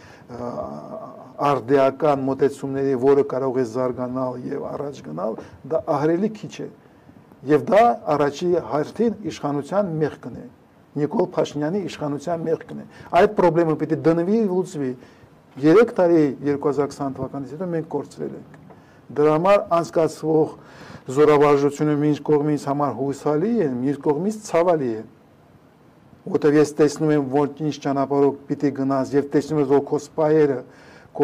արդիական մոտեցումների, որը կարող է զարգանալ եւ առաջ գնալ, դա ահրելի քիչ է։ Եվ դա առաջի հերթին իշխանության մեղքն է։ Նիկոլ Փաշինյանի իշխանության մեղքն է։ Այդ խնդրը պիտի դնվի լուծվի։ 3 տարի 2020 թվականից հետո մենք կորցրել ենք։ Դրա համար անցկացվող զորավարժությունը մինչ կողմից համար հուսալի է, մյուս կողմից ցավալի է։ Որտեղ ես տեսնում եմ, որ ինչ ճանապարհով պիտի գնաս եւ տեսնում ես, որ քո սպայերը, քո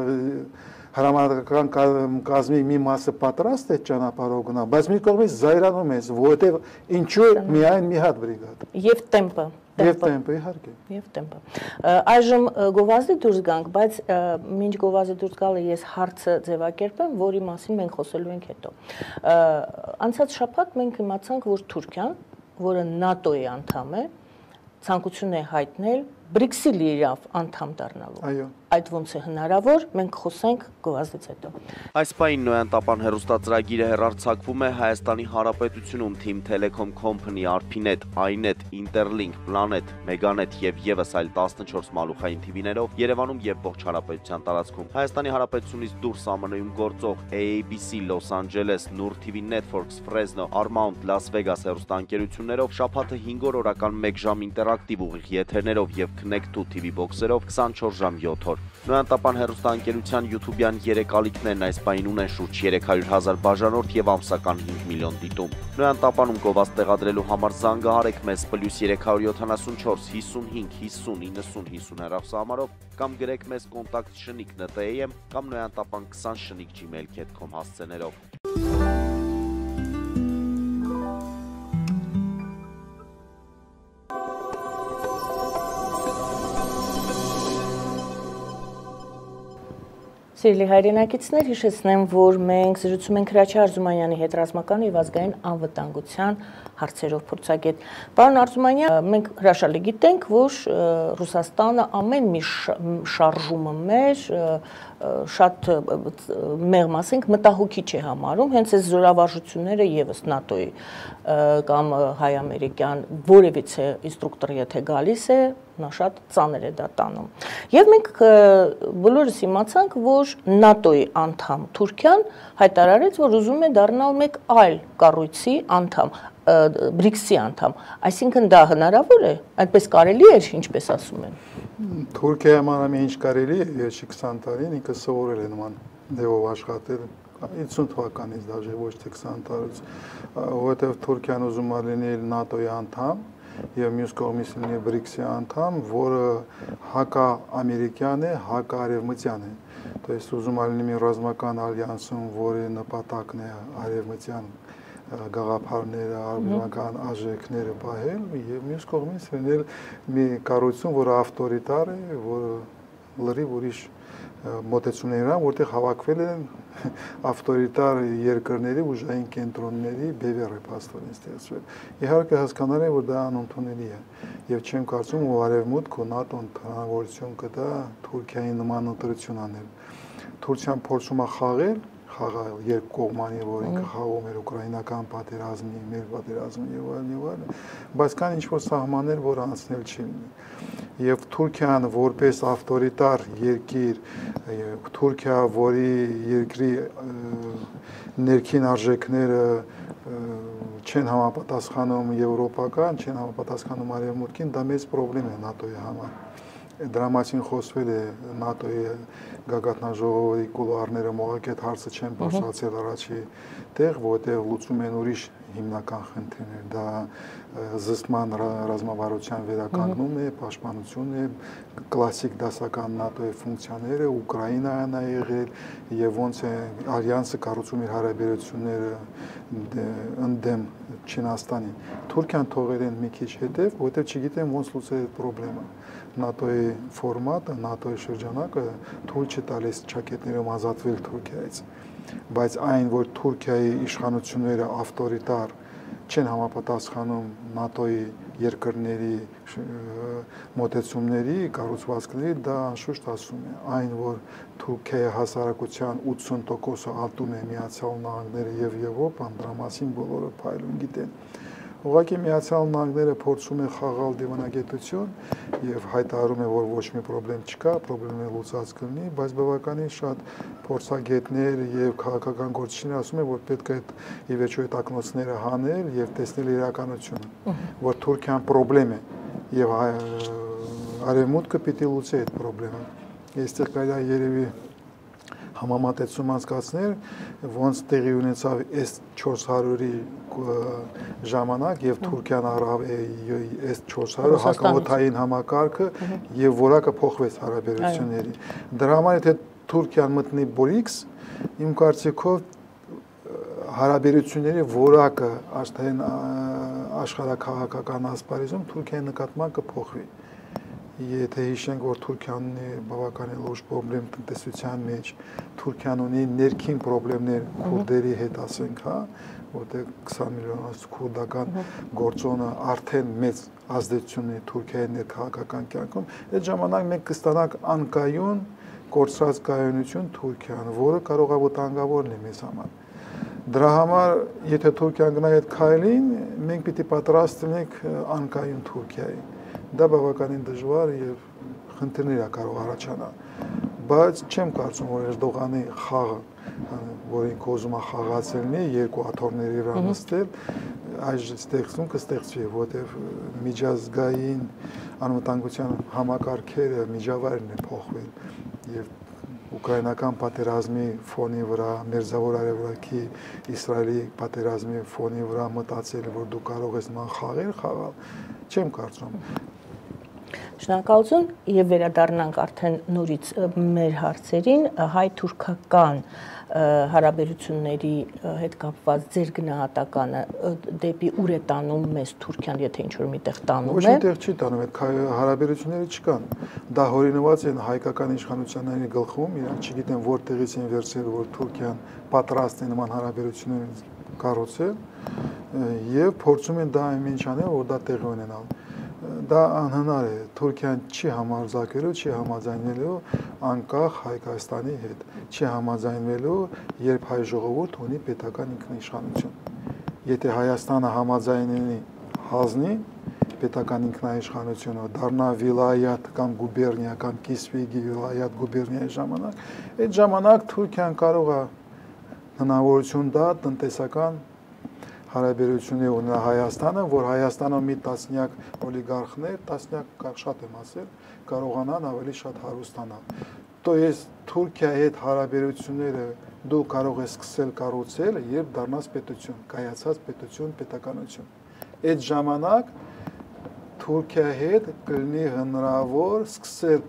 հրամանական կազմի մի մասը պատրաստ է ճանապարհով գնալ, բայց մի կողմից զայրանում ես, որովհետեւ ինչու միայն մի հատ բրիգադ։ Եվ տեմպը։ Եվ տեմպը, իհարկե։ Եվ տեմպը։ Այժմ գովազդի դուրս գանք, բայց մինչ գովազդի դուրս գալը ես հարցը ձևակերպեմ, որի մասին մենք խոսելու ենք հետո։ Անցած շաբաթ մենք իմացանք, որ Թուրքիան, որը ՆԱՏՕ-ի անդամ է, ցանկություն է հայտնել BRICS-ի լիիրավ անդամ դառնալու։ Այո։ Այդ ոնց է հնարավոր, մենք խոսենք գովազդից հետո։ Այս պահին Նոյան տապան հեռուստածրագիրը հեռարձակվում է Հայաստանի Հանրապետությունում Team Telecom Company, Arpinet, iNet, Interlink, Planet, Meganet եւ եւս այլ 14 մալուխային TV-ներով Երևանում եւ ողջ հանրապետության տարածքում։ Հայաստանի Հանրապետությունից դուրս ԱՄՆ-ում գործող AABC, Los Angeles, Nur TV Networks, Fresno, Paramount, Las Vegas հեռուստաընկերություններով շաբաթը 5 օրական 1 ժամ ինտերակտիվ ուղիղ եթերներով եւ Connect to TV box-երով 24 ժամ 7 օր։ Նոյան տապան հեռուստաընկերության YouTube-յան 3 ալիքներն այս պահին ունեն շուրջ 300,000 բաժանորդ եւ ամսական 5 միլիոն դիտում։ Նոյան տապանում գովազդ տեղադրելու համար զանգահարեք մեզ +374 55 50 90 50 հեռախոսահամարով կամ գրեք մեզ կոնտակտ shnik.am կամ noyantapan20shnik@gmail.com հասցեներով։ Սիրելի հայրենակիցներ, հիշեցնեմ, որ մենք զրուցում ենք Հրաչյա Արզումանյանի հետ ռազմական եւ ազգային անվտանգության հարցերով փորձագետ։ Պարոն Արզումանյան, մենք հրաշալի գիտենք, որ Ռուսաստանը ամեն մի շարժումը մեր շատ մեղմ ասենք մտահոգիչ է համարում, հենց այս զորավարժությունները եւս ՆԱՏՕ-ի կամ հայ-ամերիկյան որևիցե ինստրուկտոր եթե գալիս է, նա շատ ծանր է դա տանում։ Եվ մենք բոլորս իմացանք, որ ՆԱՏՕ-ի անդամ Թուրքիան հայտարարեց, որ ուզում է դառնալ մեկ այլ կառույցի անդամ, BRICS-ի անդամ, այսինքն դա հնարավոր է, այդպես կարելի է, ինչպես ասում են։ Թուրքիայի համար ինչ կարելի է, ես 20 տարին ինքը սովորել է նման դեպով աշխատել, 50 թվականից դաժե ոչ թե 20 տարուց, որովհետև Թուրքիան ուզում է լինել ՆԱՏՕ-ի անդամ եւ մյուս կողմից լինի BRICS-ի անդամ, որը հակա-ամերիկյան է, հակա-արևմտյան է։ То есть ուզում է լինի մի ռազմական ալյանսում, որի նպատակն է արևմտյան գաղափարները, արևմտյան արժեքները պահել եւ մյուս կողմից լինել մի կառույցում, որը ավտորիտար է, որը լրիվ ուրիշ մոտեցումներ են, որտեղ հավաքվել են ավտորիտար երկրների ուժային կենտրոնների բևեռը փաստորեն ստեղծվել։ Իհարկե հասկանալ է, որ դա անընդունելի է եւ չեմ կարծում, որ արևմուտք ու ՆԱՏՕ-ն հնարավորություն կտա Թուրքիայի նման ընտրություն անել։ Թուրքիան փորձում է խաղալ երկկողմանի, որ ինքը խաղում էր ուկրաինական պատերազմի, մեր պատերազմը եւ այլն, բայց կան ինչ-որ սահմաններ, որ անցնել չի լինի։ Եվ Թուրքիան որպես ավտորիտար երկիր, Թուրքիա, որի երկրի ներքին արժեքները չեն համապատասխանում եվրոպական, չեն համապատասխանում արևմուտքին, դա մեծ խնդրեմ է ՆԱՏՕ-ի համար։ Դրա մասին խոսվել է ՆԱՏՕ-ի գագաթնաժողովի կուլուարները մողակ այդ հարցը չեն բարձրացել առաջի տեղ, որտեղ լուծում են ուրիշ հիմնական խնդիրներ, դա զսպման ռազմավարության վերականգնում է, պաշտպանությունն է, կլասիկ դասական ՆԱՏՕ-ի ֆունկցիաները, Ուկրաինան է եղել եւ ոնց է ալյանսը կառուցում իր հարաբերությունները ընդդեմ Չինաստանի։ Թուրքիան թողել են մի քիչ հետև, որտեղ չգիտեմ ոնց լուծել այդ խնդիրը։ ՆԱՏՕ-ի ֆորմատը, ՆԱՏՕ-ի շրջանակը թույլ չտալիս ճակետներում ազատվել Թուրքիայից, բայց այն, որ Թուրքիայի իշխանությունները ավտորիտար չեն համապատասխանում ՆԱՏՕ-ի երկրների մոտեցումների, կառուցվածքների դա անշուշտ ասում է, այն որ Թուրքիայի հասարակության 80%-ը ատում է Միացյալ Նահանգները եւ Եվրոպան, դրա մասին բոլորը փայլուն գիտեն։ Ուղղակի Միացյալ Նահանգները փորձում է խաղալ դիվանագիտություն եւ հայտարարում է, որ ոչ մի խնդրեմ չկա, խնդրը լուծած կլինի, բայց բավականին շատ փորձագետներ եւ քաղաքական գործիչներ ասում են, որ պետք է ի վերջո այդ ակնոցները հանել եւ տեսնել իրականությունը, որ Թուրքիան խնդրեմ է եւ արևմուտքը պիտի լուծի այդ խնդրեմը։ Այստեղ կարելի է երևի համամատեցում անցկացնել, ոնց տեղի ունեցավ այս 400-ի ժամանակ եւ Թուրքիան առավ այս 400 հակաօդային համակարգը եւ որակը փոխվեց հարաբերությունների։ Դրա համար եթե Թուրքիան մտնի BRICS, իմ կարծիքով հարաբերությունների որակը աշխարհաքաղաքական ասպարեզում Թուրքիայի նկատմամբ կփոխվի։ Եթե հիշենք, որ Թուրքիան ունի բավականին լուրջ խնդրեմ տնտեսության մեջ, Թուրքիան ունի ներքին խնդիրներ քուրդերի հետ, ասենք, հա, որտեղ 20 միլիոնից քուրդական գործոնը արդեն մեծ ազդեցություն ունի Թուրքիայի ներքաղաքական կյանքում, այդ ժամանակ մենք կստանանք անկայուն կորցրած կայունություն Թուրքիան, որը կարող է վտանգավոր լինի մեզ համար։ Դրա համար, եթե Թուրքիան գնա այդ քայլին, մենք պիտի պատրաստ լինենք անկայուն Թուրքիայի։ Դա բավականին դժվար եւ խնդիրներ է կարող առաջանալ, բայց չեմ կարծում, որ Էրդողանի խաղը, որին կոզում է խաղացելնի երկու աթոռների վրա նստել, այս ստեղծում կստեղծվի, որտեղ միջազգային անվտանգության համակարգերը միջավայրն է փոխվել եւ ուկրաինական պատերազմի ֆոնի վրա, Մերձավոր Արևելքի Իսրայելի պատերազմի ֆոնի վրա մտածել, որ դու կարող ես նման խաղեր խաղալ, չեմ կարծում։ Շնորհակալություն եւ վերադառնանք արդեն նորից մեր հարցերին, հայ-թուրքական հարաբերությունների հետ կապված ձեր գնահատականը դեպի ուր է տանում մեզ Թուրքիան, եթե ինչ-որ միտեղ տանում է։ Ոչ միտեղ չի տանում, այդ հարաբերությունները չկան։ Դա հորինված են հայկական իշխանությունների գլխում, իրանք չգիտեն որտեղից են վերցրել, որ Թուրքիան պատրաստ է նման հարաբերություններ կառուցել եւ փորձում են դա ամեն ինչ անել, որ դա տեղի ունենալ։ Դա անհնար է, Թուրքիան չի համարձակելու, չի համաձայնվելու անկախ Հայաստանի հետ, չի համաձայնվելու, երբ հայ ժողովուրդ ունի պետական ինքնիշխանություն։ Եթե Հայաստանը համաձայնի հանձնի պետական ինքնիշխանությունը, դառնա վիլայատ կամ գուբերնիա կամ Կիսվիգի վիլայատ գուբերնիայի ժամանակ, այդ ժամանակ Թուրքիան կարող է հնարավորություն տա տնտեսական հարաբերություններ ունենա Հայաստանը, որ Հայաստանը մի տասնյակ օլիգարխներ, տասնյակ շատ եմ ասել, կարողանան ավելի շատ հարստանալ։ То есть Թուրքիայի հետ հարաբերությունները դու կարող ես սկսել կառուցել, երբ դառնաս պետություն, կայացած պետություն, պետականություն։ Այդ ժամանակ Թուրքիայի հետ կլինի հնարավոր սկսել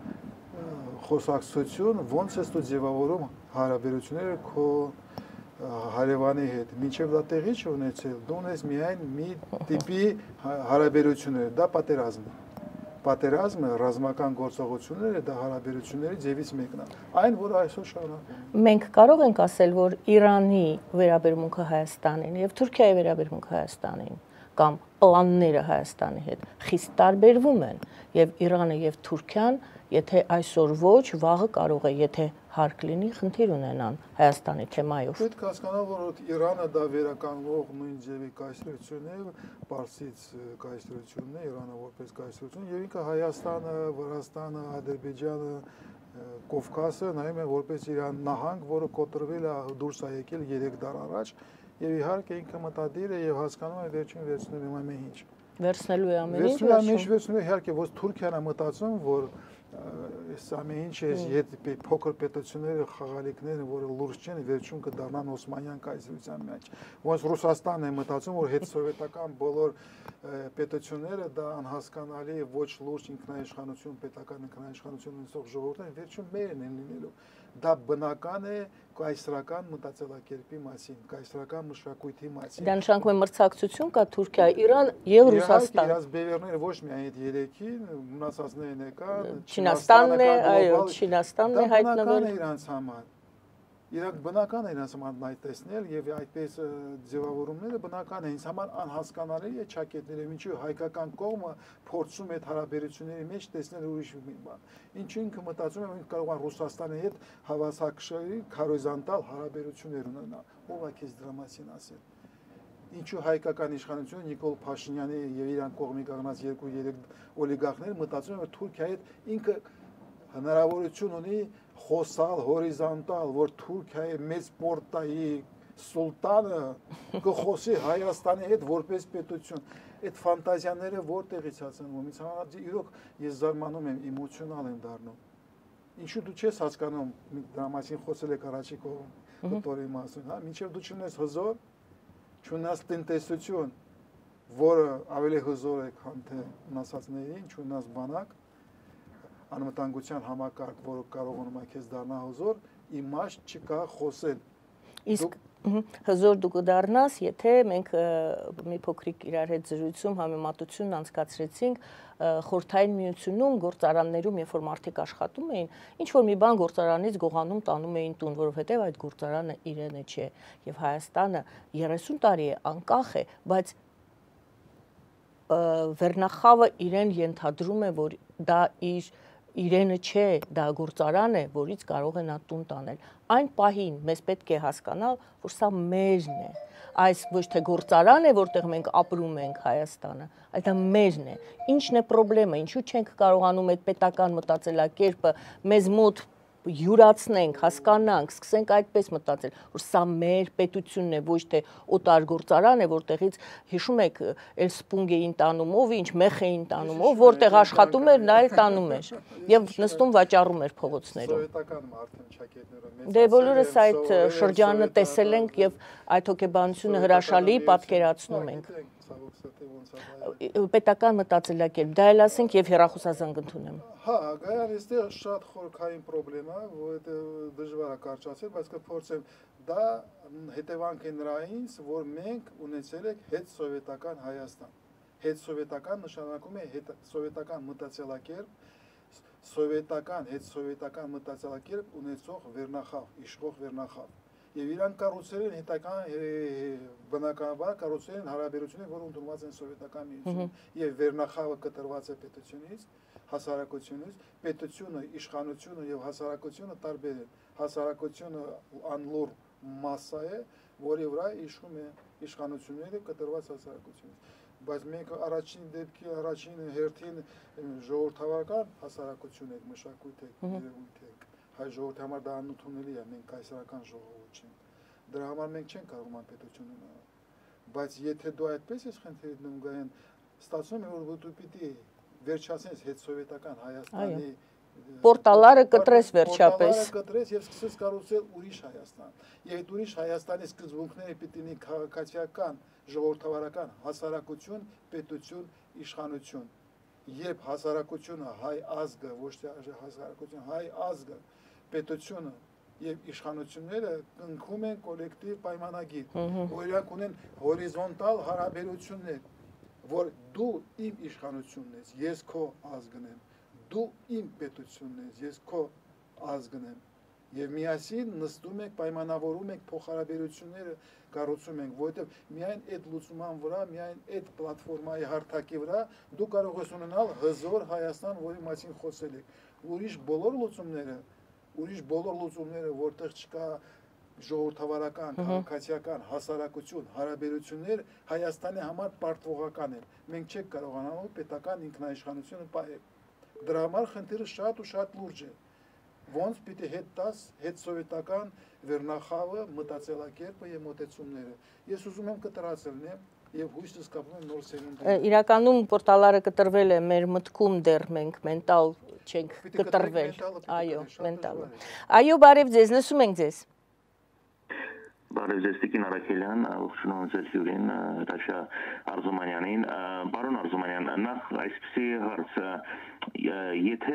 խոսակցություն, ոնց ես դու ձևավորում հարաբերությունները քո հարևանի հետ, մինչև դա տեղի չունեցել, դու ունես միայն մի տիպի հարաբերություններ, դա պատերազմ է։ Պատերազմը, ռազմական գործողությունները դա հարաբերությունների ձևից մեկն է, այն, որ այսօր շարունակվում է։ Մենք կարող ենք ասել, որ Իրանի վերաբերմունքը Հայաստանին եւ Թուրքիայի վերաբերմունքը Հայաստանին կամ պլանները Հայաստանի հետ խիստ տարբերվում են եւ Իրանը եւ Թուրքիան, եթե այսօր ոչ, վաղը կարող է, եթե հարկ լինի, խնդիր ունենան Հայաստանի թեմայով։ Պետք է հասկանալ, որ Իրանը դա վերականգնող նույն ձևի կայսրությունն է, Պարսից կայսրությունն է, Իրանը որպես կայսրություն, եւ ինքը Հայաստանը, Վրաստանը, Ադրբեջանը, Կովկասը նայում են որպես Իրան նահանգ, որը կոտրվել է, դուրս է եկել 3 դար առաջ, եւ իհարկե ինքը մտադիր է եւ հասկանում է վերջին վերցնելու ամեն ինչ։ Վերցնելու է ամեն ինչ։ Վերցնելու իհարկե, ոչ Թուրքիան է մտածում, որ այս ամեն ինչը փոքր պետությունները խաղալիքները, որը լուրջ չեն, վերջում կդառնան Օսմանյան կայսրության մեջ։ Ոնց Ռուսաստանն է մտածում, որ հետսովետական բոլոր պետությունները դա անհասկանալի ոչ լուրջ ինքնաիշխանություն, պետական ինքնաիշխանություն ունեցող ժողովուրդն վերջում մերն են լինելու։ Դա բնական է կայսրական մտածելակերպի մասին, կայսրական մշակույթի մասին։ Դա նշանակում է մրցակցություն կա Թուրքիա, Իրան եւ Ռուսաստան։ Իրաց բևերները ոչ միայն այդ երեքին, մնացածներն եկան, Չինաստանն է, այո, Չինաստանն է հայտնվել իրանց համար։ Իրանք բնական են ասում այդ տեսնել եւ այդպես ձևավորումները բնական են, ինձ համար անհասկանալի է ճակետները, ինչու հայկական կողմը փորձում է հարաբերությունների մեջ տեսնել ուրիշ մի բան։ Ինչու ինքը մտածում է, որ կարող է Ռուսաստանի հետ հավասարակշռի հորիզոնտալ հարաբերություններ ունենալ։ Ո՞վ է քեզ դրա մասին ասել։ Ինչու հայկական իշխանությունը Նիկոլ Փաշինյանի եւ իրան կողմի կանգնած 2-3 օլիգարխները մտածում են, որ Թուրքիայի հետ ինքը հնարավորություն ունի խոսալ հորիզոնտալ, որ Թուրքիայի մեծ պորտայի սուլտանը կխոսի Հայաստանի հետ որպես պետություն։ Այդ ֆանտազիաները որտեղից հասնում։ Ինձ համար իրոք ես զարմանում եմ, էմոցիոնալ եմ դառնում։ Ինչու դու չես հասկանում, դրա մասին խոսել եք առաջի կողմ դոկտորի մասին, հա, մինչև դու չունես հզոր, չունես տնտեսություն, որը ավելի հզոր է, քան թե ունասածներին, չունես բանակ, անվտանգության համակարգ, որը կարողանում է քեզ դառնալ հզոր, իմաստ չկա խոսել։ Իսկ հզոր դու կդառնաս, եթե մենք մի փոքրիկ իրար հետ զրույցում համեմատությունն անցկացրեցինք Խորհրդային Միությունում գործարաններում, երբ որ մարդիկ աշխատում էին, ինչ որ մի բան գործարանից գողանում տանում էին տուն, որովհետև այդ գործարանը իրենը չէ, եւ Հայաստանը 30 տարի է անկախ է, բայց Վերնախավը իրեն ենթադրում է, որ դա իրենը չէ, դա գործարան է, որից կարող է նա տուն տանել։ Այն պահին մեզ պետք է հասկանալ, որ սա մերն է։ Այս ոչ թե գործարան է, որտեղ մենք ապրում ենք Հայաստանը, այլ դա մերն է։ Ինչն է խնդրեմը, ինչու չենք կարողանում այդ պետական մտածելակերպը մեզ մոտ յուրացնենք, հասկանանք, սկսենք այդպես մտածել, որ սա մեր պետությունն է, ոչ թե օտար գործարան է, որտեղից հիշում եք, Էլսպունգ էին տանում, ով ինչ մեխ էին տանում, ով որտեղ աշխատում էր, նա էլ տանում էր եւ նստում վաճառում էր փողոցներում։ Սովետական արդեն ճակետները։ Դե բոլորս այդ շրջանը տեսել ենք եւ այդ հոգեբանությունը հրաշալի պատկերացնում ենք։ Պետական մտածելակերպ, դա էլ ասենք եւ հեռախոսազանգ ընդունեմ։ Հա, գայար այստեղ շատ խորքային խնդրեմ է, որովհետեւ դժվար է կարճացնել, բայց կփորձեմ դա հետևանք է նրանից, որ մենք ունեցել ենք հետսովետական Հայաստան։ Հետսովետական նշանակում է հետսովետական մտածելակերպ, հետսովետական մտածելակերպ ունեցող Վերնախավ, իշխող Վերնախավ։ Եվ իրան կառուցել են հետական բնականաբար կառուցել են հարաբերություններ, որ ընդունված են սովետական միությունում, եւ Վերնախավը կտրված է պետությունից, հասարակությունից, պետությունը, իշխանությունը եւ հասարակությունը տարբեր են։ Հասարակությունը անլուր մասսա է, որի վրա իշխում է իշխանությունները կտրված հասարակությունից։ Բայց մենք առաջին դեպքի առաջին հերթին ժողովրդավարական հասարակություն եք, մշակույթ եք, երևույթ եք։ Հայ ժողովրդի համար դա անընդունելի է, մենք կայսրական ժողովուրդ չենք։ Դրա համար մենք չենք կարող անպետություն ունենալ։ Բայց եթե դու այդպես ես խնդրում դնում գային, ստացվում է որ դու պիտի վերջացնես հետսովետական Հայաստանի Պորտալարը կտրես վերջապես։ Պորտալարը կտրես եւ սկսես կառուցել ուրիշ Հայաստան։ Եվ այդ ուրիշ Հայաստանի սկզբունքները պիտի լինի քաղաքացիական, ժողովրդավարական հասարակություն, պետություն, իշխանություն։ Երբ հասարակությունը հայ ազգը, ոչ թե հասարակություն, հայ ազգը, պետությունը եւ իշխանությունները կնքում են կոլեկտիվ պայմանագիր, որ իրանք ունեն հորիզոնտալ հարաբերություններ, որ դու իմ իշխանությունն ես, ես քո ազգն եմ, դու իմ պետությունն ես, ես քո ազգն եմ, եւ միասին նստում ենք, պայմանավորում ենք փոխհարաբերությունները կառուցում ենք, որովհետեւ միայն այդ լուծման վրա, միայն այդ պլատֆորմայի հարթակի վրա դու կարող ես ունենալ հզոր Հայաստան, որի մասին խոսել եք։ Ուրիշ բոլոր լուծումները, որտեղ չկա ժողովրդավարական, քաղաքացիական, հասարակություն, հարաբերություններ Հայաստանի համար պարտվողական են։ Մենք չենք կարողանալ պետական ինքնաիշխանությունը պահել։ Դրա համար խնդիրը շատ ու շատ լուրջ է։ Ոնց պիտի հետ տաս հետսովետական Վերնախավը, մտածելակերպը եւ մոտեցումները։ Ես ուզում եմ կտրացել եմ եւ հույսս կապում եմ նոր սերունդը։ Իրականում պորտալարը կտրվել է մեր մտքում դեռ մենք մենտալ չենք կտրվել։ Այո, մենտալը։ Այո, բարև ձեզ, լսում ենք ձեզ։ Բարև ձեզ Տիկին Արաքելյան, ողջունում ձեզ Յուրին, Ռաշա Արզումանյանին, պարոն Արզումանյան, նախ այսպիսի հարց, եթե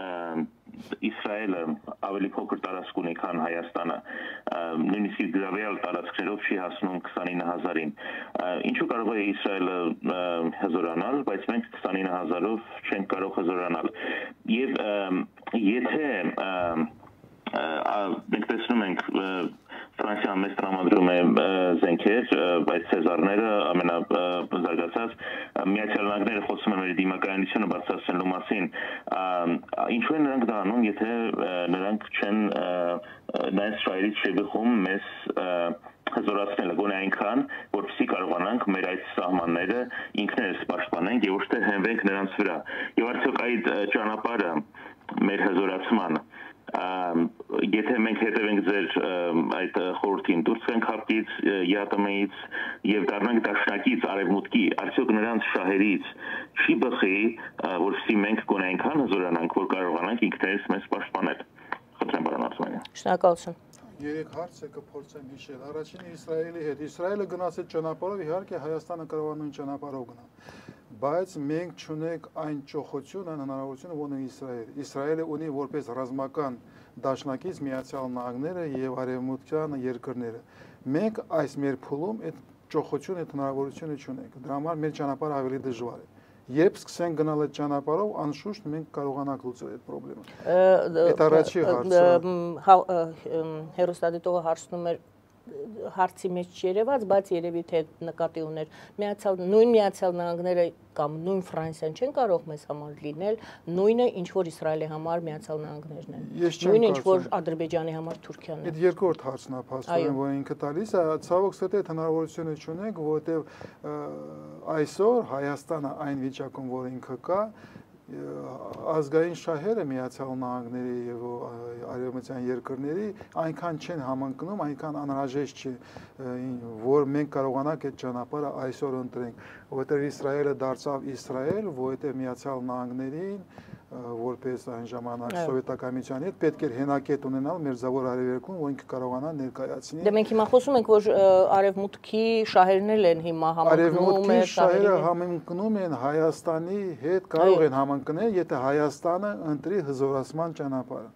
Իսրայելը ավելի փոքր տարածք ունի, քան Հայաստանը, նույնիսկ իր գրավյալ տարածքներով չի հասնում 29000-ին, ինչու կարող է Իսրայելը հզորանալ, բայց մենք 29000-ով չենք կարող հզորանալ, եւ եթե մենք տեսնում ենք Ֆրանսիան մեծ տրամադրում է զենքեր, բայց Սեզարները ամենազարգացած Միացյալ Նահանգները խոսում են մեր դիմակայունությունը բարձրացնելու մասին, ինչու են նրանք դա անում, եթե նրանք չեն նայած շահերից չգխում մեզ հզորացնելը գոնե այնքան, որպեսզի կարողանանք մեր այդ սահմանները ինքներս պաշտպանենք եւ ոչ թե հենվենք նրանց վրա։ Եվ արդյոք այդ ճանապարհը մեր հզորացման եթե մենք հետևենք ձեր այդ խորհրդին, դուրս գանք հապկից, ԵԱՏՄ-ից եւ դառնանք դաշնակից արևմուտքի, արդյոք նրանց շահերից չի բխի, որպեսզի մենք գոնե այնքան հզորանանք, որ կարողանանք ինքներս մեզ պաշտպանել։ Խնդրեմ, պարոն Արզումանյան։ Շնորհակալություն։ Երեք հարց է կփորձեմ հիշել։ Առաջինը Իսրայելի հետ։ Իսրայելը գնաց այդ ճանապարհով, իհարկե Հայաստանը կարող է նույն ճանապարհով գնալ։ Բայց մենք չունենք այն ճոխությունը, հնարավորությունը, որ ունի Իսրայելը։ Իսրայելը ունի որպես ռազմական դաշնակից Միացյալ Նահանգները եւ արևմուտքյան երկրները։ Մենք այս մեր փուլում այդ ճոխությունը, այդ հնարավորությունը չունենք։ Դրա համար մեր ճանապարհը ավելի դժվար է։ Երբ սկսենք գնալ այդ ճանապարհով, անշուշտ մենք կարողանանք լուծել այդ խնդիրը։ Այդ առաջի հարցը։ Հերոստատիտողը հարցնում էր հարցի մեջ երևաց, բայց երևի թե նկատի ուներ նույն Միացյալ Նահանգները կամ նույն Ֆրանսիան չեն կարող մեզ համար լինել, նույնը ինչ որ Իսրայելի համար Միացյալ Նահանգներն են, նույնը ինչ որ Ադրբեջանի համար Թուրքիան է։ Այդ երկրորդ հարցն է, փաստորեն, որ ինքը տալիս է, ցավոք սրտի այդ հնարավորությունը չունենք, որովհետև այսօր Հայաստանը այն վիճակում, որ ինքը կա, ազգային շահերը Միացյալ Նահանգների եւ արևմտյան երկրների այնքան չեն համընկնում, այնքան անհրաժեշտ չի, որ մենք կարողանանք այդ ճանապարհը այսօր ընտրենք, որովհետեւ Իսրայելը դարձավ Իսրայել, որովհետեւ Միացյալ Նահանգներին որպես այն ժամանակ սովետական միության հետ պետք էր հենակետ ունենալ Մերձավոր Արևելքում, որ ինքը կարողանա ներկայացնել։ Դե մենք հիմա խոսում ենք, որ արևմուտքի շահերն են հիմա համընկնում են, շահերը համընկնում են Հայաստանի հետ, կարող են համընկնել, եթե Հայաստանը ընտրի հզորացման ճանապարհը։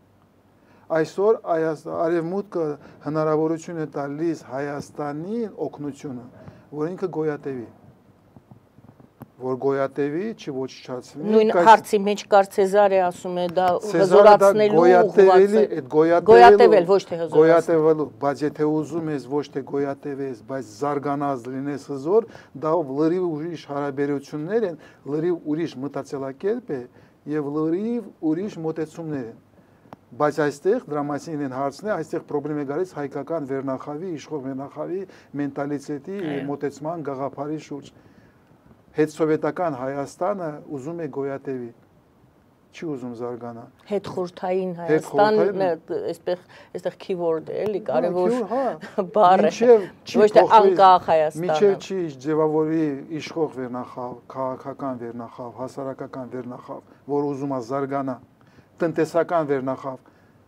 Այսօր արևմուտքը հնարավորություն է տալիս Հայաստանին օգնությունը, որ ինքը գոյատևի։ Որ գոյատևի, չի ոչնչացվի։ Նույն հարցի մեջ կար Սեզարը ասում է դա հզորացնելու գոյատևելի, այդ գոյատևել, ոչ թե հզորացնել։ Գոյատևելու, բայց եթե ուզում ես ոչ թե գոյատևես, բայց զարգանած լինես հզոր, դա լրիվ ուրիշ հարաբերություններ են, լրիվ ուրիշ մտածելակերպ է եւ լրիվ ուրիշ մոտեցումներ են։ Բայց այստեղ դրա մասին են հարցնել, այստեղ խնդրեմ է գալիս հայկական վերնախավի, իշխող վերնախավի մենտալիտետի մոտեցման գաղափարի շուրջ։ Հետսովետական Հայաստանը ուզում է գոյատևի, չի ուզում զարգանա։ Հետխորհրդային Հայաստանն այստեղ keyword է, էլի կարևոր բառ է։ Ոչ թե անկախ Հայաստանը։ Մինչև չի ձևավորի իշխող վերնախավ, քաղաքական վերնախավ, հասարակական վերնախավ, որ ուզում է զարգանա, տնտեսական վերնախավ։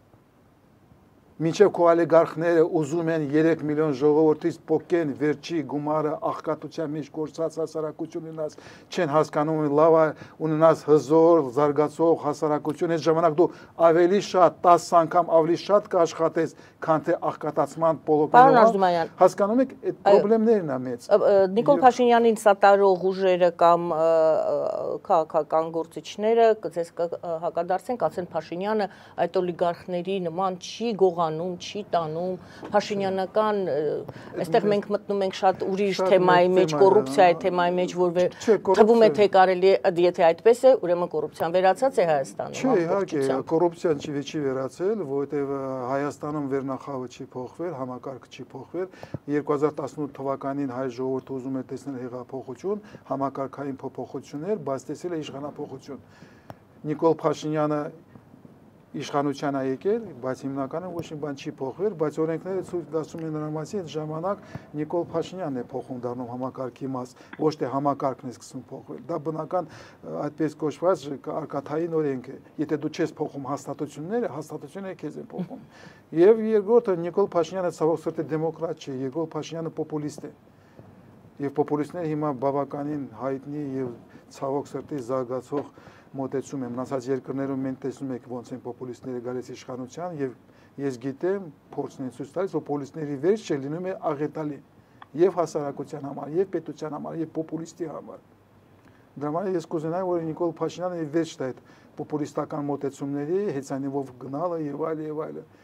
Մինչև քո օլիգարխները ուզում են 3 միլիոն ժողովրդից փոկեն վերջի գումարը աղքատության մեջ գործած հասարակություն ունենաց, չեն հասկանում լավ ունենաց հզոր, զարգացող հասարակություն, այդ ժամանակ դու ավելի շատ 10 անգամ ավելի շատ կաշխատես, քան թե աղքատացման պոլոպերով։ Հասկանում եք, այդ խնդիրներն է մեծ։ Նիկոլ Փաշինյանին սատարող ուժերը կամ քաղաքական գործիչները կձեզ հակադարձեն, ասեն Փաշինյանը այդ օլիգարխների նման չի գողանում, չի տանում, Փաշինյանական, այստեղ մենք մտնում ենք շատ ուրիշ թեմայի մեջ, կոռուպցիայի թեմայի մեջ, որ թվում է թե կարելի է, եթե այդպես է, ուրեմն կոռուպցիան վերացած է Հայաստանում։ Չէ, իհարկե, կոռուպցիան չի վերացել, որովհետև Հայաստանում վերնախավը չի փոխվել, համակարգը չի փոխվել։ 2018 թվականին հայ ժողովուրդը ուզում է տեսնել հեղափոխություն, համակարգային փոփոխություններ, բայց տեսել է իշխանափոխություն։ Նիկոլ Փաշինյանը իշխանության է եկել, բայց հիմնականում ոչ մի բան չի փոխվել, բայց օրենքները ցույց տալու են նրա մասին, այդ ժամանակ Նիկոլ Փաշինյանն է փոխում դառնում համակարգի մաս, ոչ թե համակարգն է սկսում փոխվել։ Դա բնական այդպես կոչված արկադային օրենք է։ Եթե դու չես փոխում հաստատությունները, հաստատությունները քեզ են փոխում։ Եվ երկրորդը Նիկոլ Փաշինյանը ցավոք սրտի դեմոկրատ չէ, Նիկոլ Փաշինյանը պոպուլիստ է։ Եվ պոպուլիստները հիմա բավականին հայտնի եւ ցավոք սրտի զարգացող մոտեցում եմ, մնացած երկրներում մենք տեսնում ենք ոնց են պոպուլիստները գալիս իշխանության եւ ես գիտեմ, փորձն են ցույց տալիս, որ պոպուլիստների վերջը լինում է աղետալի եւ հասարակության համար, եւ պետության համար, եւ պոպուլիստի համար։ Դրա համար ես կուզենայի, որ Նիկոլ Փաշինյանը վերջ տա այդ պոպուլիստական մոտեցումների հեծանիվով գնալը եւ այլ եւ այլ։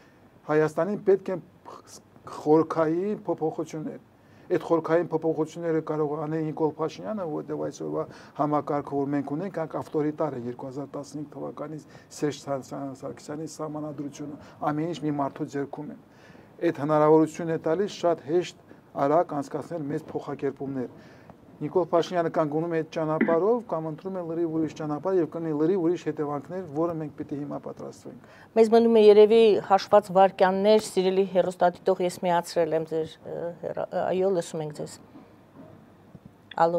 Հայաստանին պետք է խորքային փոփոխություններ։ Այդ խորքային փոփոխությունները կարող է անել Նիկոլ Փաշինյանը, որտեղ այսօրվա համակարգը, որ մենք ունենք, այն ավտորիտար է 2015 թվականից Սերժ Սարգսյանի սահմանադրությունը ամեն ինչ մի մարդու ձեռքում է։ Այդ հնարավորությունը տալիս շատ հեշտ արագ անցկացնել մեծ փոխակերպումներ։ Նիկոլ Փաշինյանը կամ գնում է այդ ճանապարհով, կամ ընտրում է լրիվ ուրիշ ճանապարհ եւ կունի լրիվ ուրիշ հետևանքներ, որը մենք պիտի հիմա պատրաստվենք։ Մեզ մնում է երևի հաշված վարքյաններ, սիրելի հեռուստադիտող, ես միացրել եմ ձեր այո, լսում ենք ձեզ։ Ալո։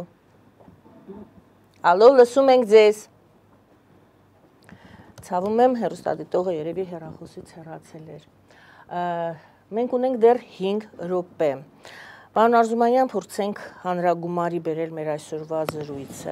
Ալո, լսում ենք ձեզ։ Ցավում եմ, հեռուստադիտողը երևի հեռախոսից հեռացել էր։ Մենք ունենք դեռ 5 րոպե։ Պարոն Արզումանյան, փորձենք հանրագումարի բերել մեր այսօրվա զրույցը։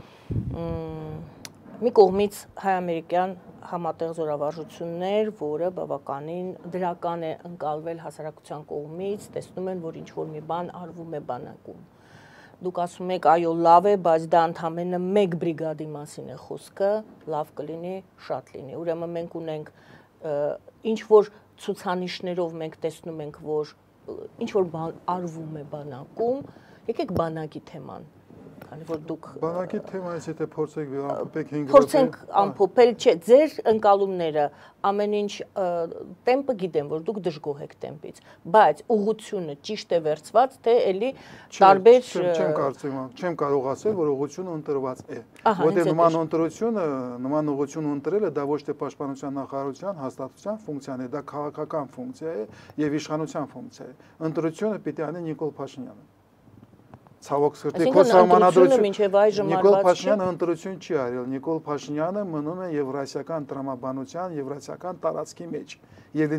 Մի կողմից հայ-ամերիկյան համատեղ զորավարժություններ, որը բավականին դրական է ընկալվել հասարակության կողմից, տեսնում են, որ ինչ-որ մի բան արվում է բանակում։ Դուք ասում եք, այո, լավ է, բայց դա ընդամենը մեկ բրիգադի մասին է խոսքը, լավ կլինի, շատ լինի։ Ուրեմն մենք ունենք ինչ-որ ցուցանիշներով մենք տեսնում ենք, որ ինչ-որ բան արվում է բանակում, եկեք բանակի թեման, քանի որ դուք բանակի թեմայից եթե փորձեք ամփոփեք 5 րոպե։ Փորձենք ամփոփել, չէ, ձեր ընկալումները, ամեն ինչ տեմպը գիտեմ, որ դուք դժգոհ եք տեմպից, բայց ուղղությունը ճիշտ է վերցված, թե էլի տարբեր չեմ կարող ասել, որ ուղղությունը ընտրված է։ Որտեղ նման ուղղություն ընտրելը դա ոչ թե պաշտպանության նախարարության հաստատության ֆունկցիան է, դա քաղաքական ֆունկցիա է եւ իշխանության ֆունկցիա է։ Ընտրությունը պիտի անի Նիկոլ Փաշինյանը։ Ցավոք սրտի քո սահմանադրությունը Նիկոլ Փաշինյանը ընտրություն չի արել, Նիկոլ Փաշինյանը մնում է եվրասիական տրամաբանության, եվրասիական տարածքի մեջ եւ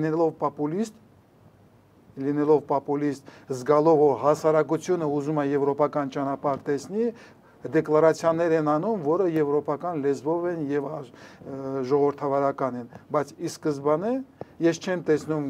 լինելով պոպուլիստ, զգալով որ հասարակությունը ուզում է եվրոպական ճանապարհ տեսնի, դեկլարացիաներ են անում, որը եվրոպական լեզվով են եւ ժողովրդավարական են, բայց ի սկզբանե ես չեմ տեսնում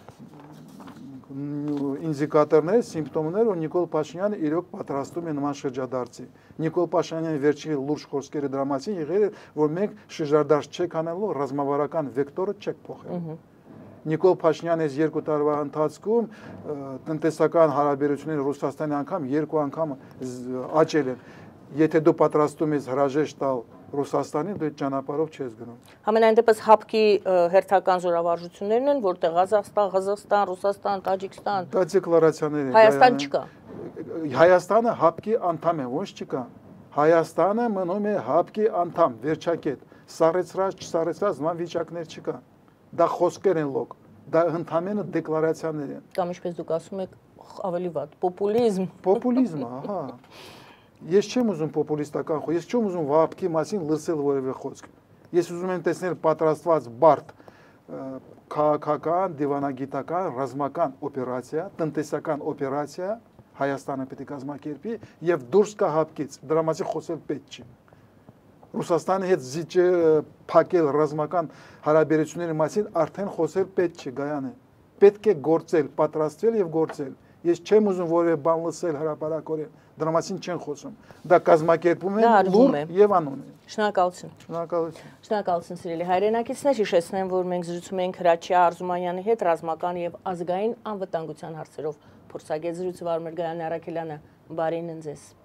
ինդիկատորներ, սիմպտոմներ, որ Նիկոլ Փաշինյանը իրոք պատրաստում է նման շրջադարձի։ Նիկոլ Փաշինյանի վերջին լուրջ խոսքերը դրա մասին եղել է, որ մենք շրջադարձ չեք անելու, ռազմավարական վեկտորը չեք փոխել։ Նիկոլ Փաշինյանը այս 2 տարվա ընթացքում տնտեսական հարաբերությունները Ռուսաստանի անգամ 2 անգամ աճել են։ Եթե դու պատրաստում ես հրաժեշտ տալ Ռուսաստանին, դու այդ ճանապարհով չես գնում։ Համենայն դեպս ՀԱՊԿ-ի հերթական զորավարժություններն են, որտեղ Ղազախստան, Ռուսաստան, Տաջիկստան։ Դա դեկլարացիաներ են։ Հայաստան չկա։ Հայաստանը ՀԱՊԿ-ի անդամ է, ոչ չկա։ Հայաստանը մնում է ՀԱՊԿ-ի անդամ, վերջակետ։ Սառեցրած, չսառեցրած նման վիճակներ չկա։ Դա խոսքեր են լոկ, դա ընդամենը դեկլարացիաներ են։ Կամ ինչպես դուք ասում եք, ավելի վատ, պոպուլիզմ։ Պոպուլիզմը, ահա։ Ես չեմ ուզում պոպուլիստական խոսք, ես չեմ ուզում ՀԱՊԿ-ի մասին լսել որևէ խոսք։ Ես ուզում եմ տեսնել պատրաստված բարդ քաղաքական, դիվանագիտական, ռազմական օպերացիա, տնտեսական օպերացիա Հայաստանը պետք է կազմակերպի եւ դուրս կա ՀԱՊԿ-ից, դրա մասին խոսել պետք չի։ Ռուսաստանի հետ զիջը փակել ռազմական հարաբերությունների մասին արդեն խոսել պետք չի, Գայանե։ Պետք է գործել, պատրաստվել եւ գործել։ Ես չեմ ուզում որևէ բան լսել հրապարակորեն, դրա մասին չեն խոսում։ Դա կազմակերպում են լուր եւ անուն է։ Շնորհակալություն։ Շնորհակալություն։ Շնորհակալություն, սիրելի հայրենակիցներ, հիշեցնեմ, որ մենք զրուցում ենք Հրաչյա Արզումանյանի հետ ռազմական եւ ազգային անվտանգության հարցերով։ Փորձագետ զրույցը Վարդան Գայանե Առաքելյանը, բարին ընձեզ։